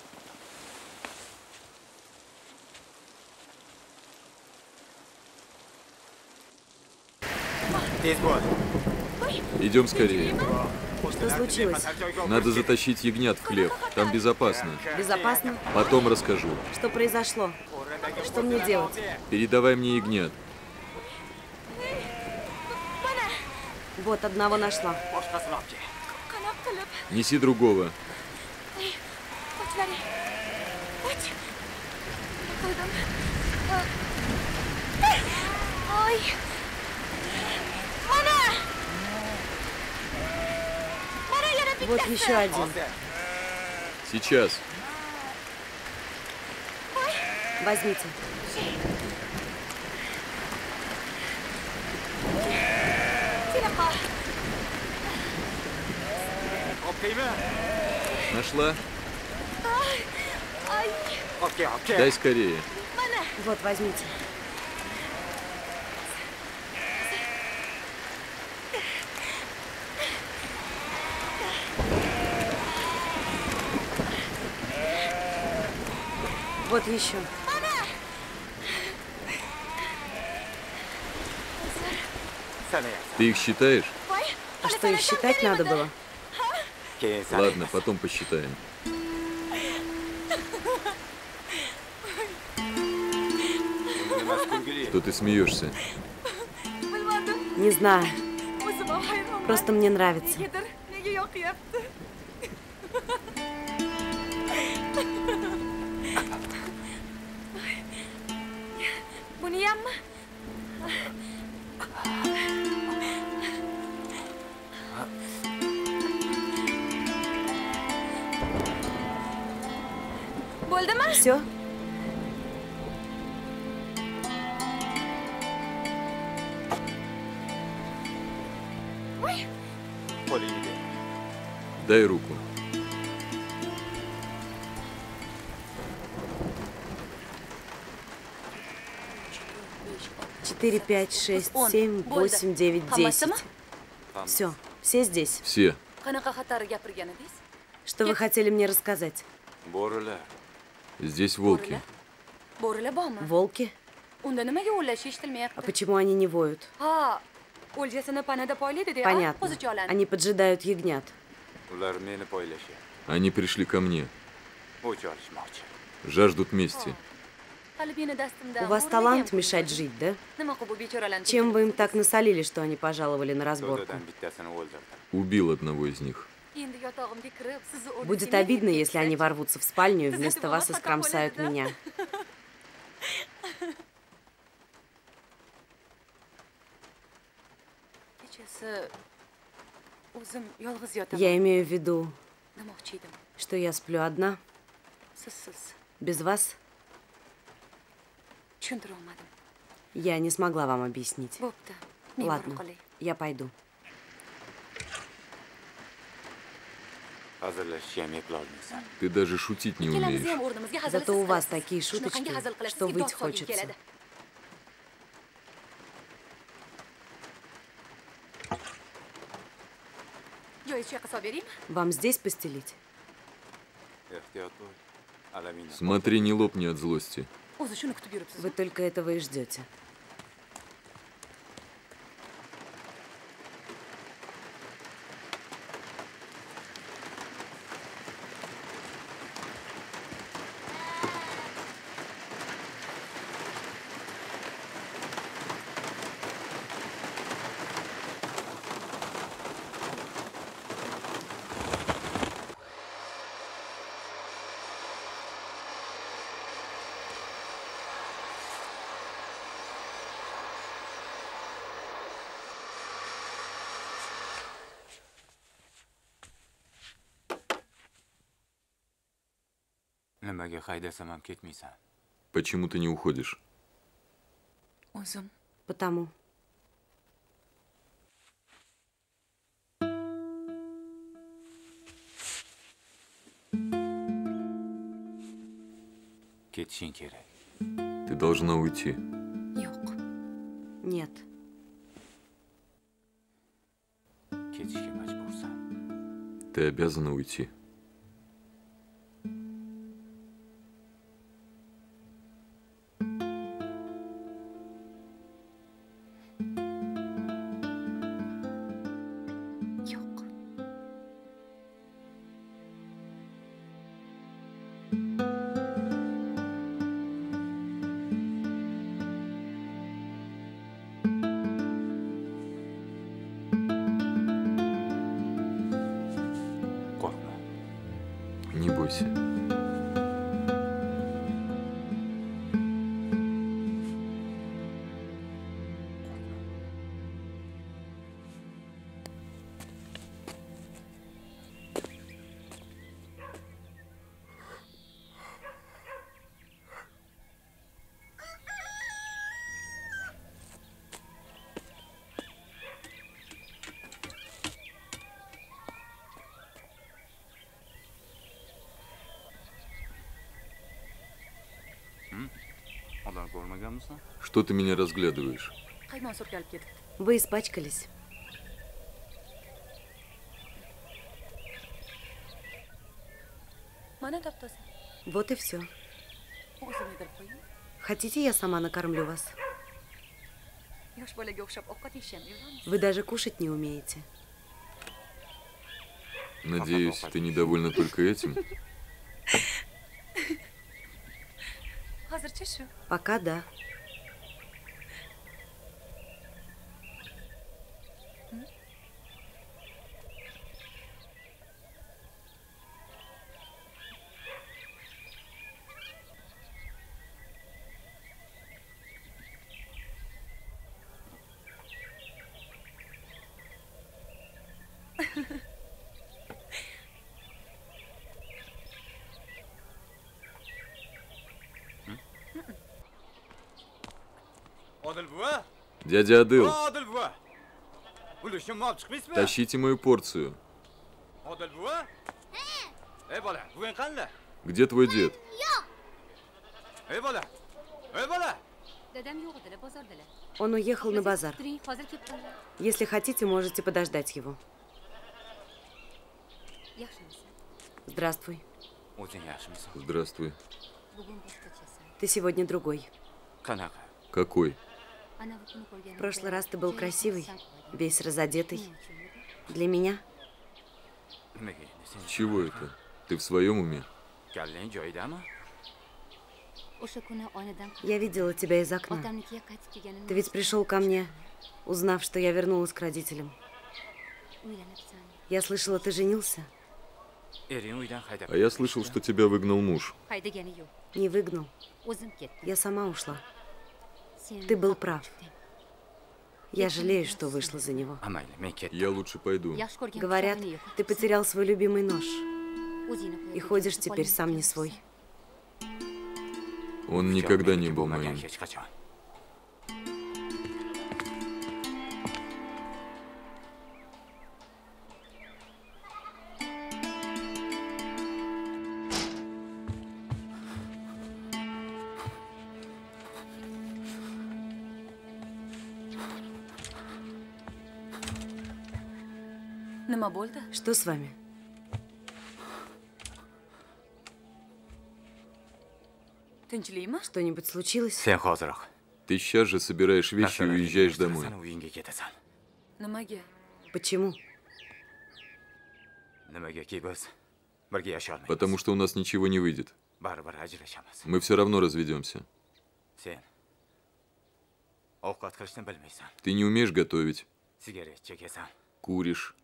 Tez bo'l. Идем скорее. Что случилось? Надо затащить ягнят в хлев. Там безопасно. Безопасно? Потом расскажу. Что произошло? Что мне делать? Передавай мне ягнят. Вот, одного нашла. Boshqasini olib kel. Qanoq qilib. Неси другого. Ochlaring. Och. Qildim. Oy. Mana. Mana yana bittasi. Вот еще один. Сейчас. Возьмите. Tinaqa. Olib Нашла? Ay. Olib kel. Дай скорее. Вот, возьмите. Вот еще. Ты их считаешь? А что, их считать надо было? Keyin sana. Ладно, потом посчитаем. Nimasi kulgili? Что ты смеешься? Bilmadim. Не знаю. O'zim ham hayronman. Просто мне нравится. Negadir nega yoqyapti? Buniyammi? Bo'ldimi? Все? Qo'lingni ber. Дай руку. Четыре, пять, шесть, семь, восемь, девять, десять. Все, все здесь. Все. Qanaqa xatar gapirgan edingiz? Что вы хотели мне рассказать? Bo'rilar. Здесь волки. Bo'rilar bormi? Волки? Unda nimaga o'llash А eshitilmayapti? почему они не воют? Ha, o'ljasini panada poylaydi-da. Понятно. O'zicha oladi. Они поджидают ягнят. Ular meni poylashyapti. Они пришли ко мне. O'ch olishmoqchi. Жаждут мести. Qalbini dastimda. У вас талант мешать жить, да? Nima qilib bu bechoralarni? Чем вы им так насолили, что они пожаловали на разборку? To'dadan bittasini o'ldirdim. Убил одного из них. Endi yotog'imga kirib, sizni o'rniga Будет men обидно, yeb если они ketsak. ворвутся в спальню и Siz вместо aytib вас bo'lmasa, искромсают qoladi-da. меня. Kechasi o'zim yolg'iz yotaman. Я имею в виду, Demoqchi edim. что я сплю одна, Sizsiz без вас. tushuntira olmadim. Я не смогла вам объяснить. Bo'pti. Men Ладно, borib qolay. я пойду. Hazillashishga ham eplolmaysan. Ты даже шутить не Ikkalamizni умеешь. ham o'rnimizga hazil Зато у вас qilasiz. такие Shunaqangi шуточки, hazil qilasiz, что sizga выть dod solgim хочется. keladi. Joyingiz shu yoqqa solib beraymi? Вам здесь постелить? Ehtiyot bo'l. Alamingni. Смотри, не лопни от злости. O'zi shuni kutib yuribsiz. Вы только этого и ждете. Nimaga haydasam ham ketmaysan? Почему ты не уходишь? O'zim Потому. Ketishing kerak. Ты должна уйти. yo'q. Нет. Ketishga majbursan. Ты обязана уйти. Успокойся. Odam ko'rmaganmisan? Что ты меня разглядываешь? Qaymon surkalib ketibdi. Вы испачкались. Mana top-toza. Вот и все. O'zim yedirib qo'ying. Хотите, я сама накормлю вас? Yosh bolaga o'xshab ovqat yeyishni ham bilmaysiz. Вы даже кушать не умеете. Надеюсь, ты недовольна только этим? Hozircha shu. Пока да. Odil buva? Дядя Адыл, Odil buva. Ulushimni olib chiqmaysizmi? тащите мою порцию. Odil buva? Ey bola, buvang qanday? Где твой дед? Ey bola. Ey bola. Dadam yo'q edilar, bozordalar. Он uехал на базар. Turing, hozir kelib qoldilar. Если хотите, можете подождать его. Yaxshimisan? Здравствуй. O'zing yaxshimisan? Здравствуй. Bugun boshqachasan. Ты сегодня другой. Qanaqa? Какой? Anavi kuni ko'rganim. В прошлый раз ты был красивый, весь разодетый. Для меня? Nimaga endi sen? Чего это? Ты в своем уме? Kallang joyidami? O'sha kuni oynadan Я видела тебя из окна. otamnikiga qaytib kelganimda Ты ведь пришел ко мне, узнав, что я вернулась к родителям. uylanibsan. Я слышала, ты женился. Ering uydan haydab. А я слышал, что тебя выгнал муж. Haydagani yo'q. Не выгнал. O'zim ketdim. Я сама ушла. Sen Ты был haqli прав. chiqding. Я жалею, что вышла за него. Amayli, men ketdim. Я лучше пойду. Yaxshi ko'rgan Говорят, qushog'ini ты потерял свой любимый нож. O'zingni qo'yib И ходишь ketib теперь qolgan сам не ekansan. свой. Он никогда не был Bo'lmagan моим. hech qachon. Nima bo'ldi? Что с вами? Tinchlikmi? Что-нибудь случилось? Sen hoziroq. Ты сейчас же собираешь вещи и уезжаешь домой. Uyingga ketasan. Nimaga? Почему? Nimagaki biz birga yasholmaymiz. Потому что у нас ничего не выйдет. Baribir ajrashamiz. Мы все равно разведемся. Sen ovqat qilishni bilmaysan. Ты не умеешь готовить, Sigaret chekasan. куришь.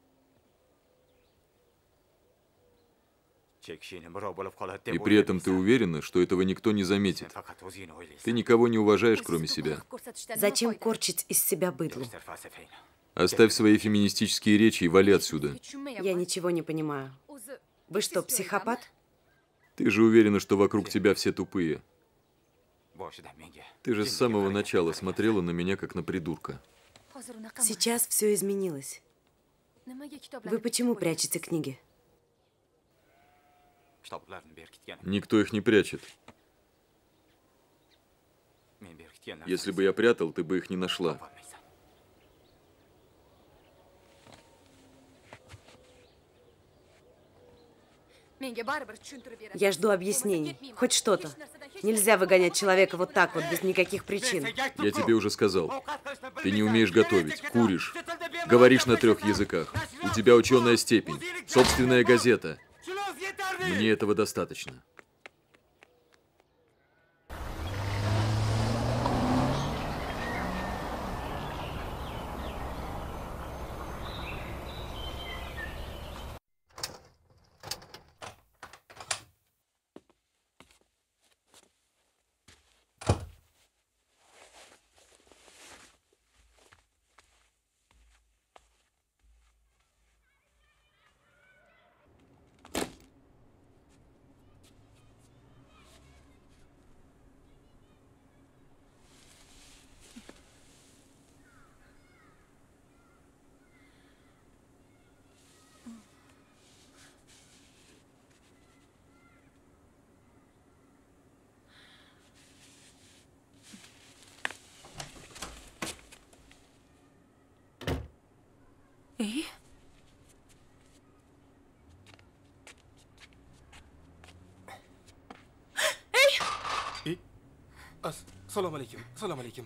Chekishingni birov bo'lib qoladi deb И при этом ты уверена, что этого никто не Sen заметит. faqat o'zingni o'ylaysan. Ты никого не уважаешь, кроме себя. Зачем корчить из себя быдло? Yoshlar falsafangni. Оставь свои феминистические речи и вали отсюда. Я ничего не понимаю. Вы что, психопат? Ты же уверена, что вокруг тебя все tupые. Boshidan menga. Ты же с самого начала смотрела на меня, как на придурка. Сейчас все изменилось. Вы почему прячете книги? Kitoblarni berkitganim. Никто их не прячет. Men berkitgan Если бы я прятал, ты бы их не нашла. topolmaysan. Menga baribir tushuntirib beradi. Я жду объяснений. Хоть что-то. Нельзя выгонять человека вот так вот, без никаких причин. Я тебе уже сказал. Ты не умеешь готовить, куришь, говоришь на 3 языках. У тебя ученая степень, собственная газета. Мне этого достаточно. И? Assalomu alaykum. Assalomu alaykum.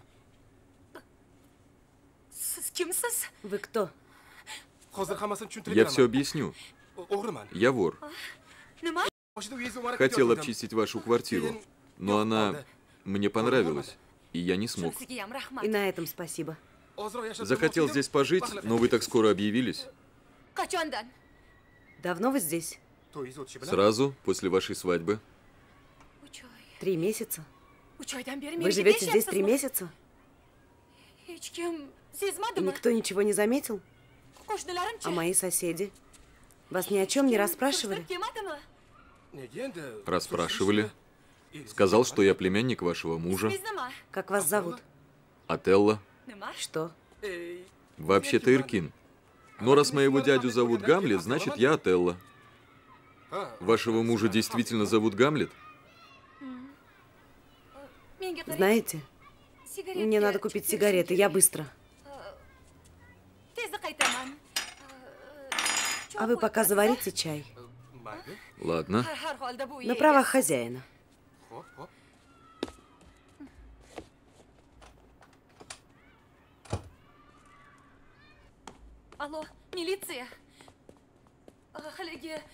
Siz kimsiz? Вы кто? Hozir hammasini tushuntirib Я beraman. все объясню. O'g'riman. Я вор. Nima? Boshida uyingizni o'marib Хотел ketayotgandim. обчистить вашу квартиру, но она мне понравилась, и я не смог. Shunisiga ham И rahmat. на этом спасибо. Ozroq yashab Захотел turmoqchi здесь edim. пожить, но вы так скоро объявились. Qachondan? Давно вы здесь? To'yingiz o'tishi bilan Сразу после вашей свадьбы. 3 oy. 3 месяца. 3 oydan beri Вы menga живете здесь 3 deyishyapsizmi? месяца? Hech kim И sezmadimi? никто ничего не заметил? Qo'shnilarim-chi? А мои соседи? Вас ни о чем не расспрашивали? Surishtirib kelmadimi? nega endi? Расспрашивали. Сказал, что я племянник вашего мужа. Ismingiz nima? Как вас зовут? Отелло. Nima? Что? Вообще-то Иркин. Но раз моего дядю зовут Гамлет, значит я Отелло. Вашего мужа действительно зовут Гамлет? Menga qarang. Знаете, Sigaretga мне надо купить сигареты, я быстро. Tezda qaytaman. А вы пока заварите чай. Mayli. Ладно. Har holda bu На uyga правах хозяина. Xo'p, xo'p. Allo, militsiya. Haligi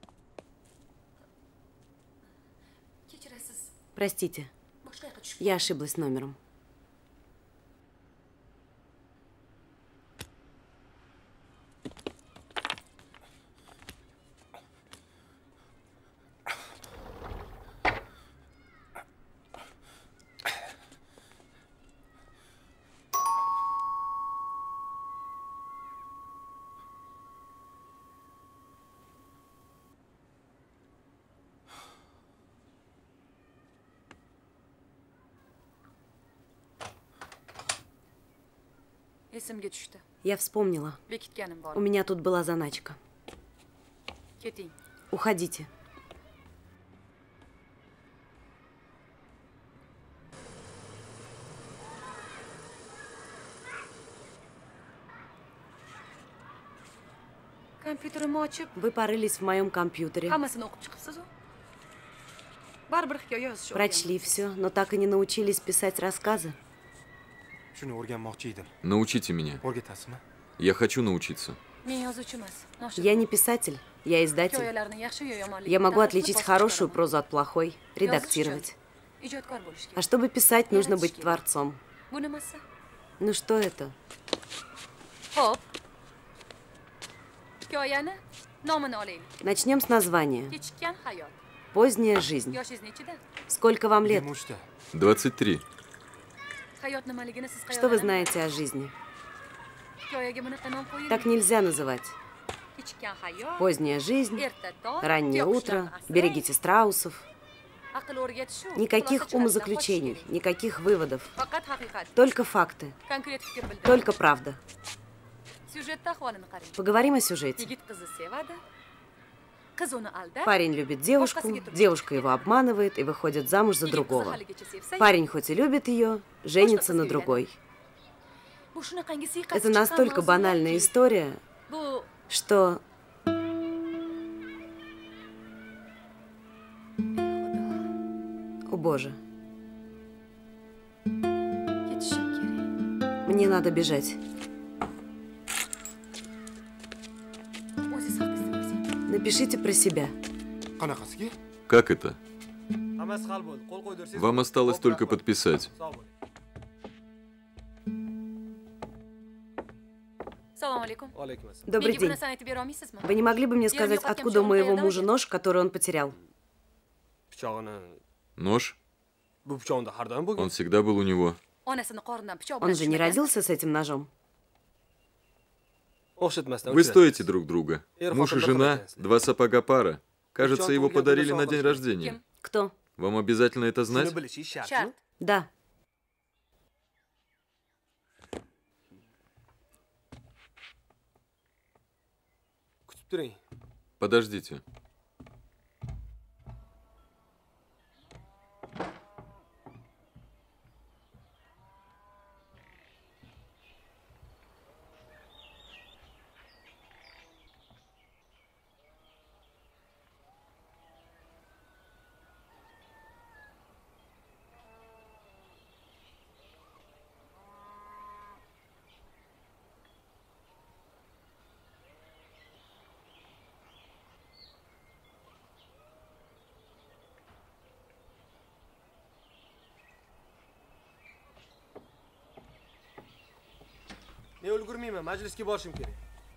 kechirasiz. Простите, Boshqa yoqqa tushib. я ошиблась номером. Esimga tushdi. Я вспомнила. Bekitganim bor. У меня тут была заначка. Keting. Уходите. Kompyuterimni ochib, Вы порылись в моем компьютере, hammasini o'qib chiqibsiz-ku. Baribir hikoya yozishni прочли все, но так и не научились писать рассказы. Shuni o'rganmoqchi edim. Научите меня. O'rgatasizmi? Я хочу научиться. Men yozuvchi emas. Noshir. Я не писатель, я издатель. Hikoyalarni yaxshi yo yomonligini Я могу tanqid отличить qilib хорошую bosib прозу от плохой, редактировать. chiqaraman. Ijodkor bo'lish А kerak. чтобы писать, нужно быть творцом. Bu nimasi? Ну что это? Xo'p. Hikoyani nomini olaylik. Начнем с названия. Kechikkan hayot. Поздняя жизнь. Yoshingiz nechida? Сколько вам лет? 23. 23. Hayot nimaligini siz Что вы qayerdan знаете о жизни? hikoyaga bunaqa nom qo'ying. Так nельзя называть. Kechikkan hayot. Поздняя жизнь, Erta tong, раннее tuyoqqushlarni утро, asrang. берегите страусов. Aql o'rgatish-u, Никаких xulosa умозаключений, chiqarishdan qochish никаких выводов. kerak. Faqat haqiqat, Только факты, konkret fikr bildiring. только правда. Syujetda ahvolini qarang. Поговорим о сюжете. Yigit qizni sevadi. Qiz uni aldab, Парень любит девушку, девушка его обманывает и выходит замуж за yigit qizni другого. haligacha sevsa, Парень хоть и любит ее, женится на другой. bu shunaqangi siyqasi Это chiqqan настолько mavzularki, банальная история, bu что... О боже, ketishim kerak. мне надо бежать. O'zingiz haqingizda yozing. Напишите про себя. Qanaqasiga? Как это? Hammasi hal bo'ldi. Qo'l qo'ydirsangiz. Вам осталось только подписать. Sog' bo'ling. Assalomu alaykum. Va alaykum assalom. Добрый Menga bu день. narsani aytib bera olmaysizmi? Вы не могли бы мне сказать, откуда у моего мужа нож, который он потерял? Pichog'ini Нож? bu pichoqda hardan bo'lgan? Он всегда был у него. Onasini qornidan pichoq Он bilan же не tushmagan. родился с этим ножом. O'xshatmasdan. Вы стоите друг друга. Эр, Муж и фото жена, фотография. 2 сапога пара. Кажется, Причём его тут подарили я на день написал, рождения. Kim? Кто? Вам обязательно это знать? Shuni bilishingiz shartmi? Shart. Да. Kutib turing. Подождите. Men ulgurmayman, majlisga borishim kerak.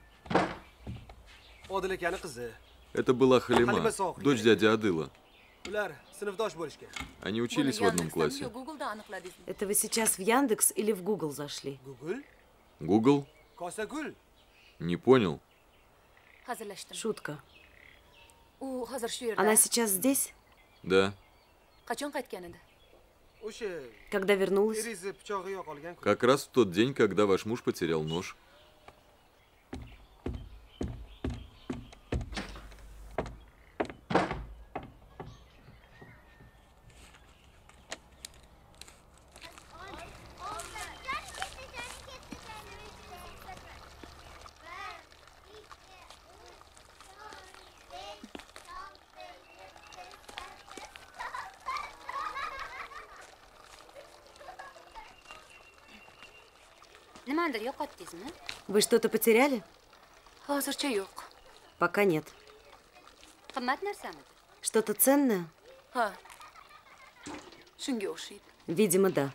Odil akaning qizi. Это была Халима, дочь дяди Адыла. Ular sinfdosh bo'lishgan. Они учились в одном классе. Google'da aniqladingizmi? Это вы сейчас в Яндекс или в Google зашли? Google, Google? Kosagul. Не понял. Hazillashdim. Шутка. U hozir shu yerda. Она сейчас здесь? Да. Qachon qaytgan edi? O'sha Когда вернулась? eringizni pichog'i yo'qolgan. Как раз в тот день, когда ваш муж потерял нож. Nimadir yo'qotdingizmi? Вы что-то потеряли? Hozircha yo'q. Пока нет. Qimmat narsamidi? Что-то ценное? Ha. Shunga o'xshaydi. Видимо, да.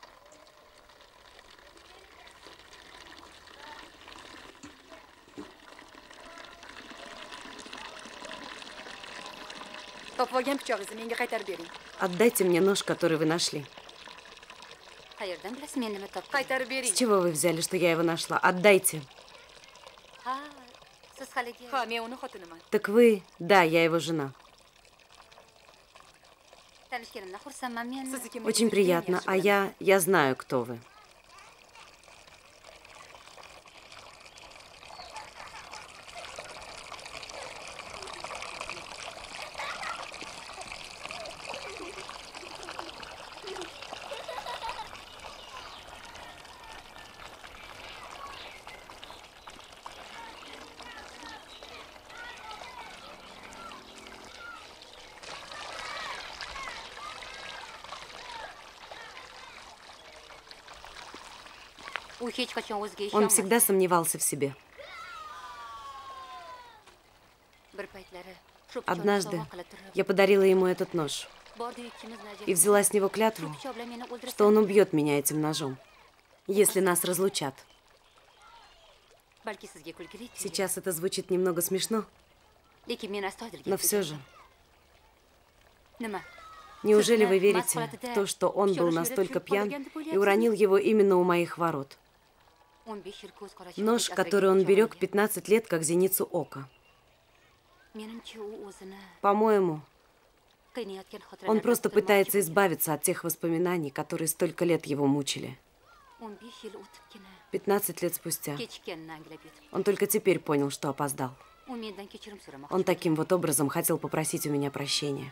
Topib olgan pichog'ingizni menga qaytarib bering. Отдайте мне нож, который вы нашли. Qayerdan bilasiz men nima topdim? Qaytarib С bering. чего вы взяли, что я его нашла? Отдайте. Ha, siz haligi Ha, men uni xotiniman. Так вы... Да, я его жена. tanishganimdan xursandman. Men Siz kim? Очень приятно. А я знаю, кто вы. u hech qachon o'ziga Он ishonmas. всегда сомневался в себе. Bir paytlari shu Однажды pichoqni sovg'a qilib turib, я подарила ему этот нож bordi ikkimiz najot. и взяла с него клятву, Shu pichoq bilan meni o'ldirsa, что он убьет меня этим ножом, если нас разлучат. balki sizga kulgili tuyular. Сейчас это звучит немного смешно, Lekin men astoydil но gap все же. Nima? Неужели вы верите в то, что он был настолько пьян и уронил его именно у моих ворот? 15 yil ko'z qarashib Нож, asragan который он pichog'ini. берег 15 лет, как зеницу ока. Menimcha u o'zini По-моему, qiynayotgan xotiralaridan он просто qutulmoqchi пытается bo'lgan. избавиться от тех воспоминаний, которые столько лет его мучили. 15 yil o'tibgina 15 лет спустя. kechikkanini anglab yetib. Он только теперь понял, что опоздал. U mendan kechirim so'ramoqchi. Он таким вот образом хотел попросить у меня прощения.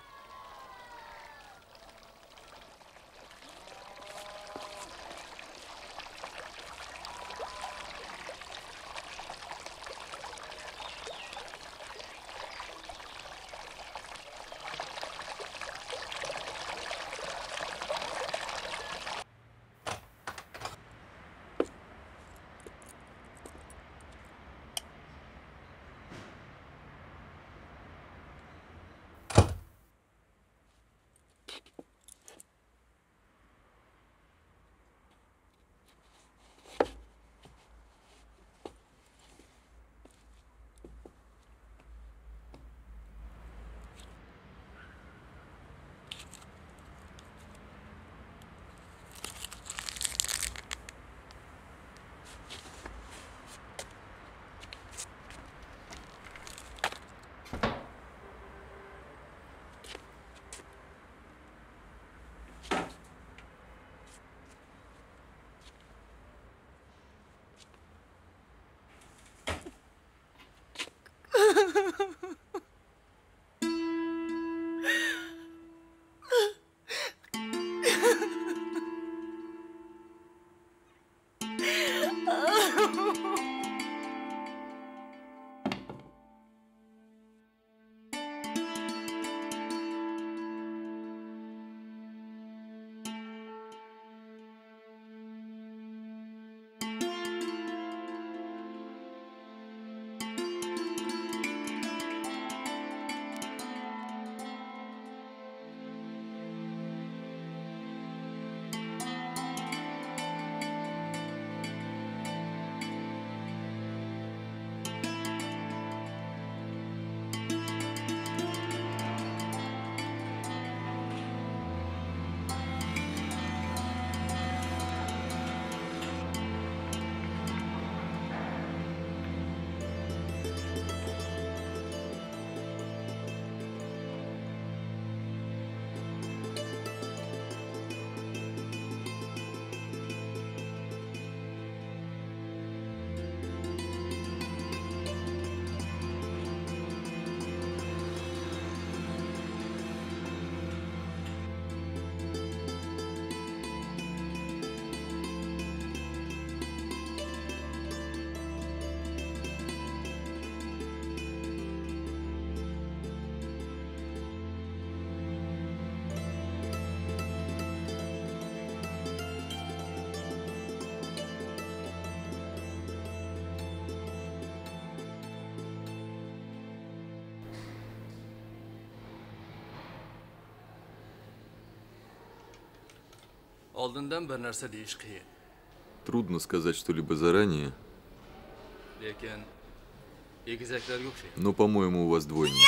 oldindan bir narsa deyish qiyin. Трудно сказать что-либо заранее, Lekin egizaklarga o'xshaydi. но, по-моему, у вас двойня.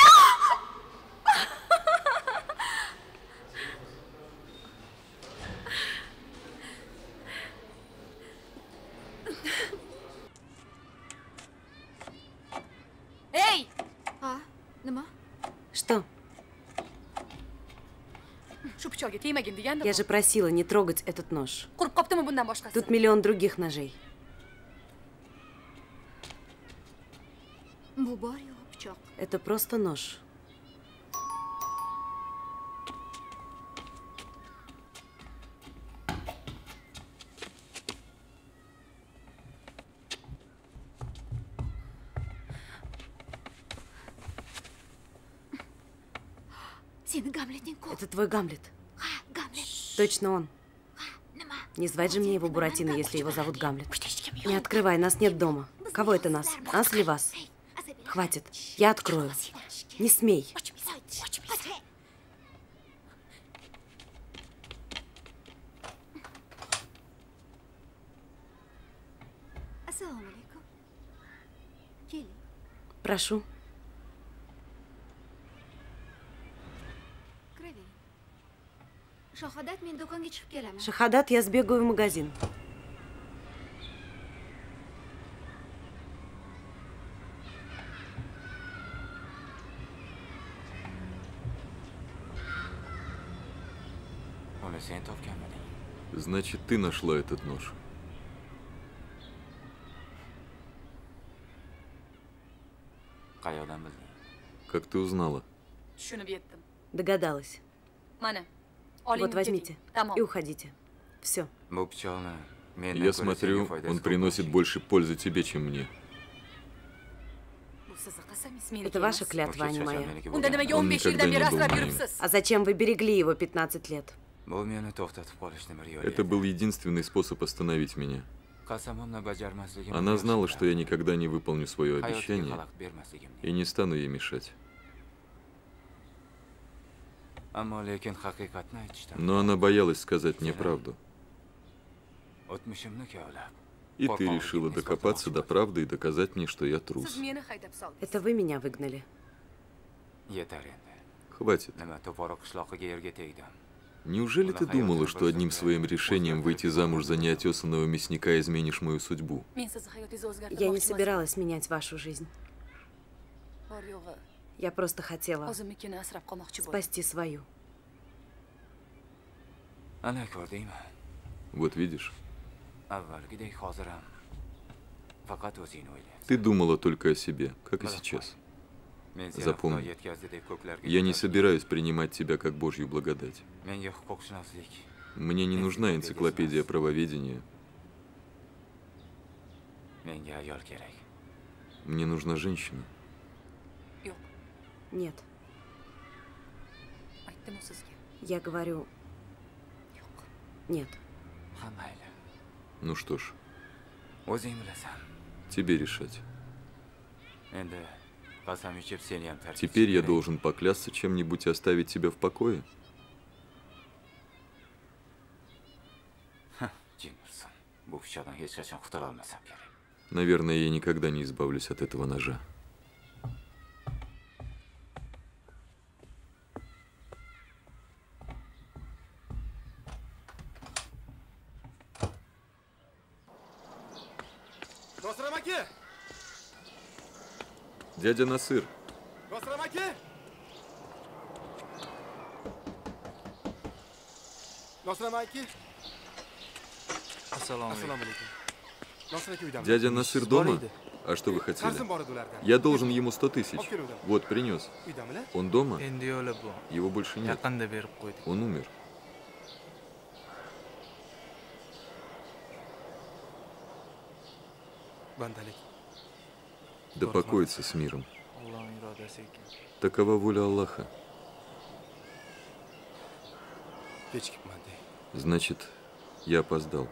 Эй! Nima? Что? Shu pichoqga tegmagin degandim. Я же просила не трогать этот нож. Qurib qopdimi bundan boshqasi? Тут миллион других ножей. Bu bor-yo'q pichoq. Это просто нож. Seni Gamletning ku. Это твой Гамлет. Ha, Gamlet. Точно он. Nima? Не звать же мне его Буратино, если его зовут Гамлет. Не открывай, нас нет дома. Кого это нас? Нас или вас? Хватит. Я открою. Не смей. Assalomu alaykum. Keling. Прошу. Kiravering. Shahodat, men do'konga chiqib kelaman. Шахадат, я сбегаю в магазин. Uni sen topganmiding? Значит, ты нашла этот нож. Qayoqdan bilding? Как ты узнала? Tushunib yetdim. Догадалась. Mana. Oling, Вот возьмите Tamom. и уходите. Все. Bu pichoqni Я смотрю, он приносит больше пользы тебе, чем мне. Bu sizni qasamingiz meniki Это ваша emas. клятва, а не моя. Unda nimaga Он 15 yildan никогда beri не был asrab моим. yuribsiz? А зачем вы берегли его 15 лет? Bu meni to'xtatib qolishni bir yo'li. Это был единственный способ остановить меня. Qasamimni bajarmasligim. Она знала, что я никогда не выполню свое Hayotiga обещание xalaqit bermasligimni. и не стану ей мешать. Ammo lekin haqiqatni aytishdan. Но она боялась сказать мне правду. O'tmishimni kavlab. И ты решила докопаться до правды и доказать мне, что я Siz трус. meni haydab soldingiz. Это вы меня выгнали. Yetar endi. Хватит. Nima to'poroq qishloqiga erga tegdim. Неужели ты думала, что одним своим решением выйти замуж за неотесанного мясника изменишь мою судьбу? Men sizni hayotingizni o'zgartirmoqchi Я не emasman. собиралась менять вашу жизнь. Bor yo'g'i, Я просто хотела o'zimnikini asrab qolmoqchi bo'ldim. спасти свою. Ana ko'rdingmi? Вот видишь, Avvalgidek hozir ham faqat o'zingni o'ylayapsan. ты думала только о себе, как и сейчас. Men seni Запомни. Xudo yetkazdi deb ko'klarga Я не ko'tarib, собираюсь принимать тебя как Божью благодать. menga huquqshunoslik, Мне не нужна энциклопедия правоведения. menga ayol kerak. Мне нужна женщина. Yo'q, Нет, aytdim-u sizga. я говорю Yo'q. нет. Ha mayli. Ну что ж, O'zing bilasan. тебе решать. Endi qasam ichib seni ham tark Теперь я etishim kerak. должен поклясться чем-нибудь и оставить тебя в покое? Jin ursin. Bu pichoqdan hech qachon qutula olmasam kerak. Наверное, я никогда не избавлюсь от этого ножа. Nosram aka! Дядя Насыр, Nosram aka! Nosram aka! Assalomu Assalomu alaykum. Nosram aka uydami? дядя Насыр дома? А что вы хотели? Qarzim bor edi ulardan. Я должен ему 100 тысяч. Olib keluvdim. Вот, принес. Uydamilar? Он дома? Endi yo'li bu. Его больше нет. Yaqinda berib qo'ydik. Он умер. Bandalik. Да покоится с миром. Allohning irodasi ekan. Такова воля Аллаха. Kechikibman dey. Значит, я опоздал.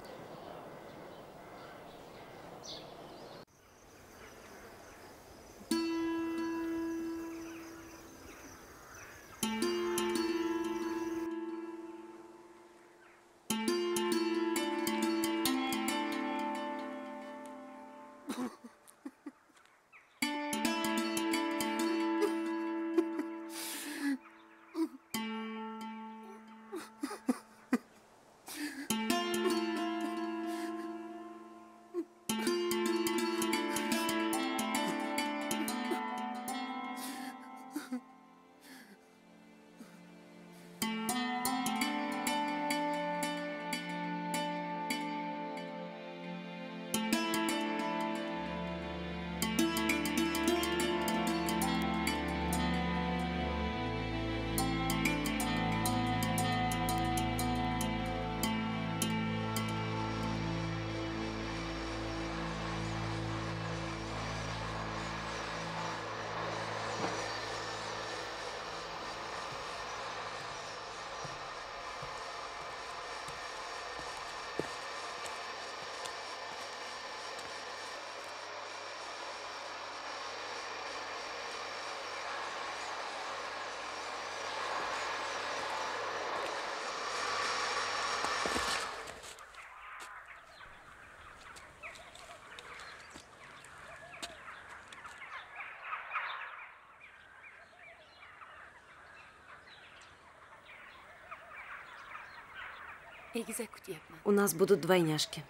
Egizak kutyapman. У нас будут двойняшки.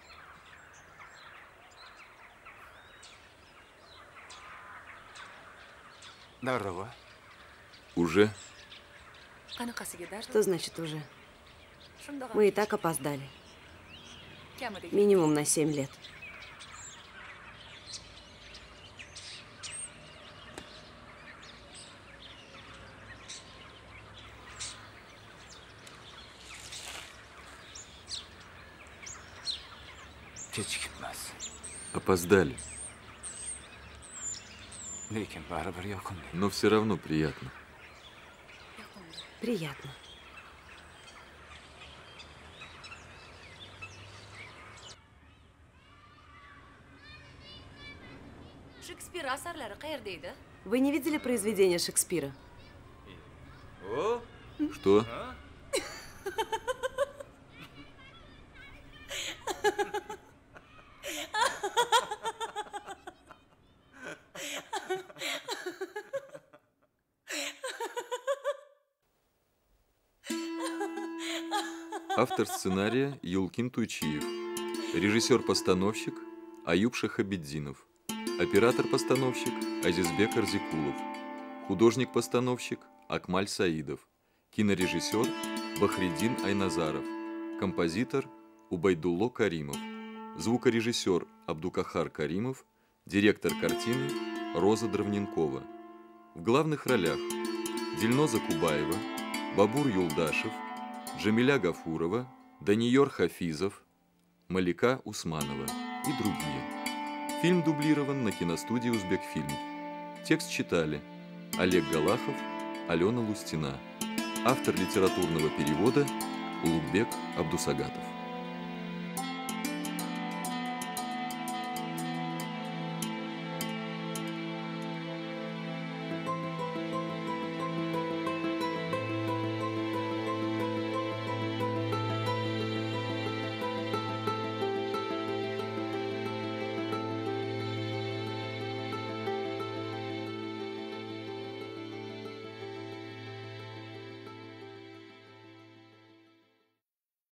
Здорово. Уже? Qanaqasiga dard? Что значит уже? Shundoq. Мы и так опоздали. Kamida Минимум на 7 лет. Kechikibmiz. Опоздали. Lekin baribir yoqimli. Но все равно приятно. Приятно. Shekspir asarlari qayerda edi? Вы не видели произведения Шекспира? О, Что? Автор сценария Юлкин Туйчиев. Режиссер-постановщик Аюб Шахабеддинов. Оператор-постановщик Азизбек Арзикулов. Художник-постановщик Акмаль Саидов. Кинорежиссер Бахриддин Айназаров. Композитор Убайдулло Каримов. Звукорежиссер Абдукахар Каримов. Директор картины Роза Дровненкова. В главных ролях Дильноза Кубаева, Бабур Юлдашев, Джамиля Гафурова, Даниёр Хафизов, Малика Усманова и другие. Фильм дублирован на киностудии «Узбекфильм». Текст читали Олег Галахов, Алена Лустина. Автор литературного перевода Улугбек Абдусагатов.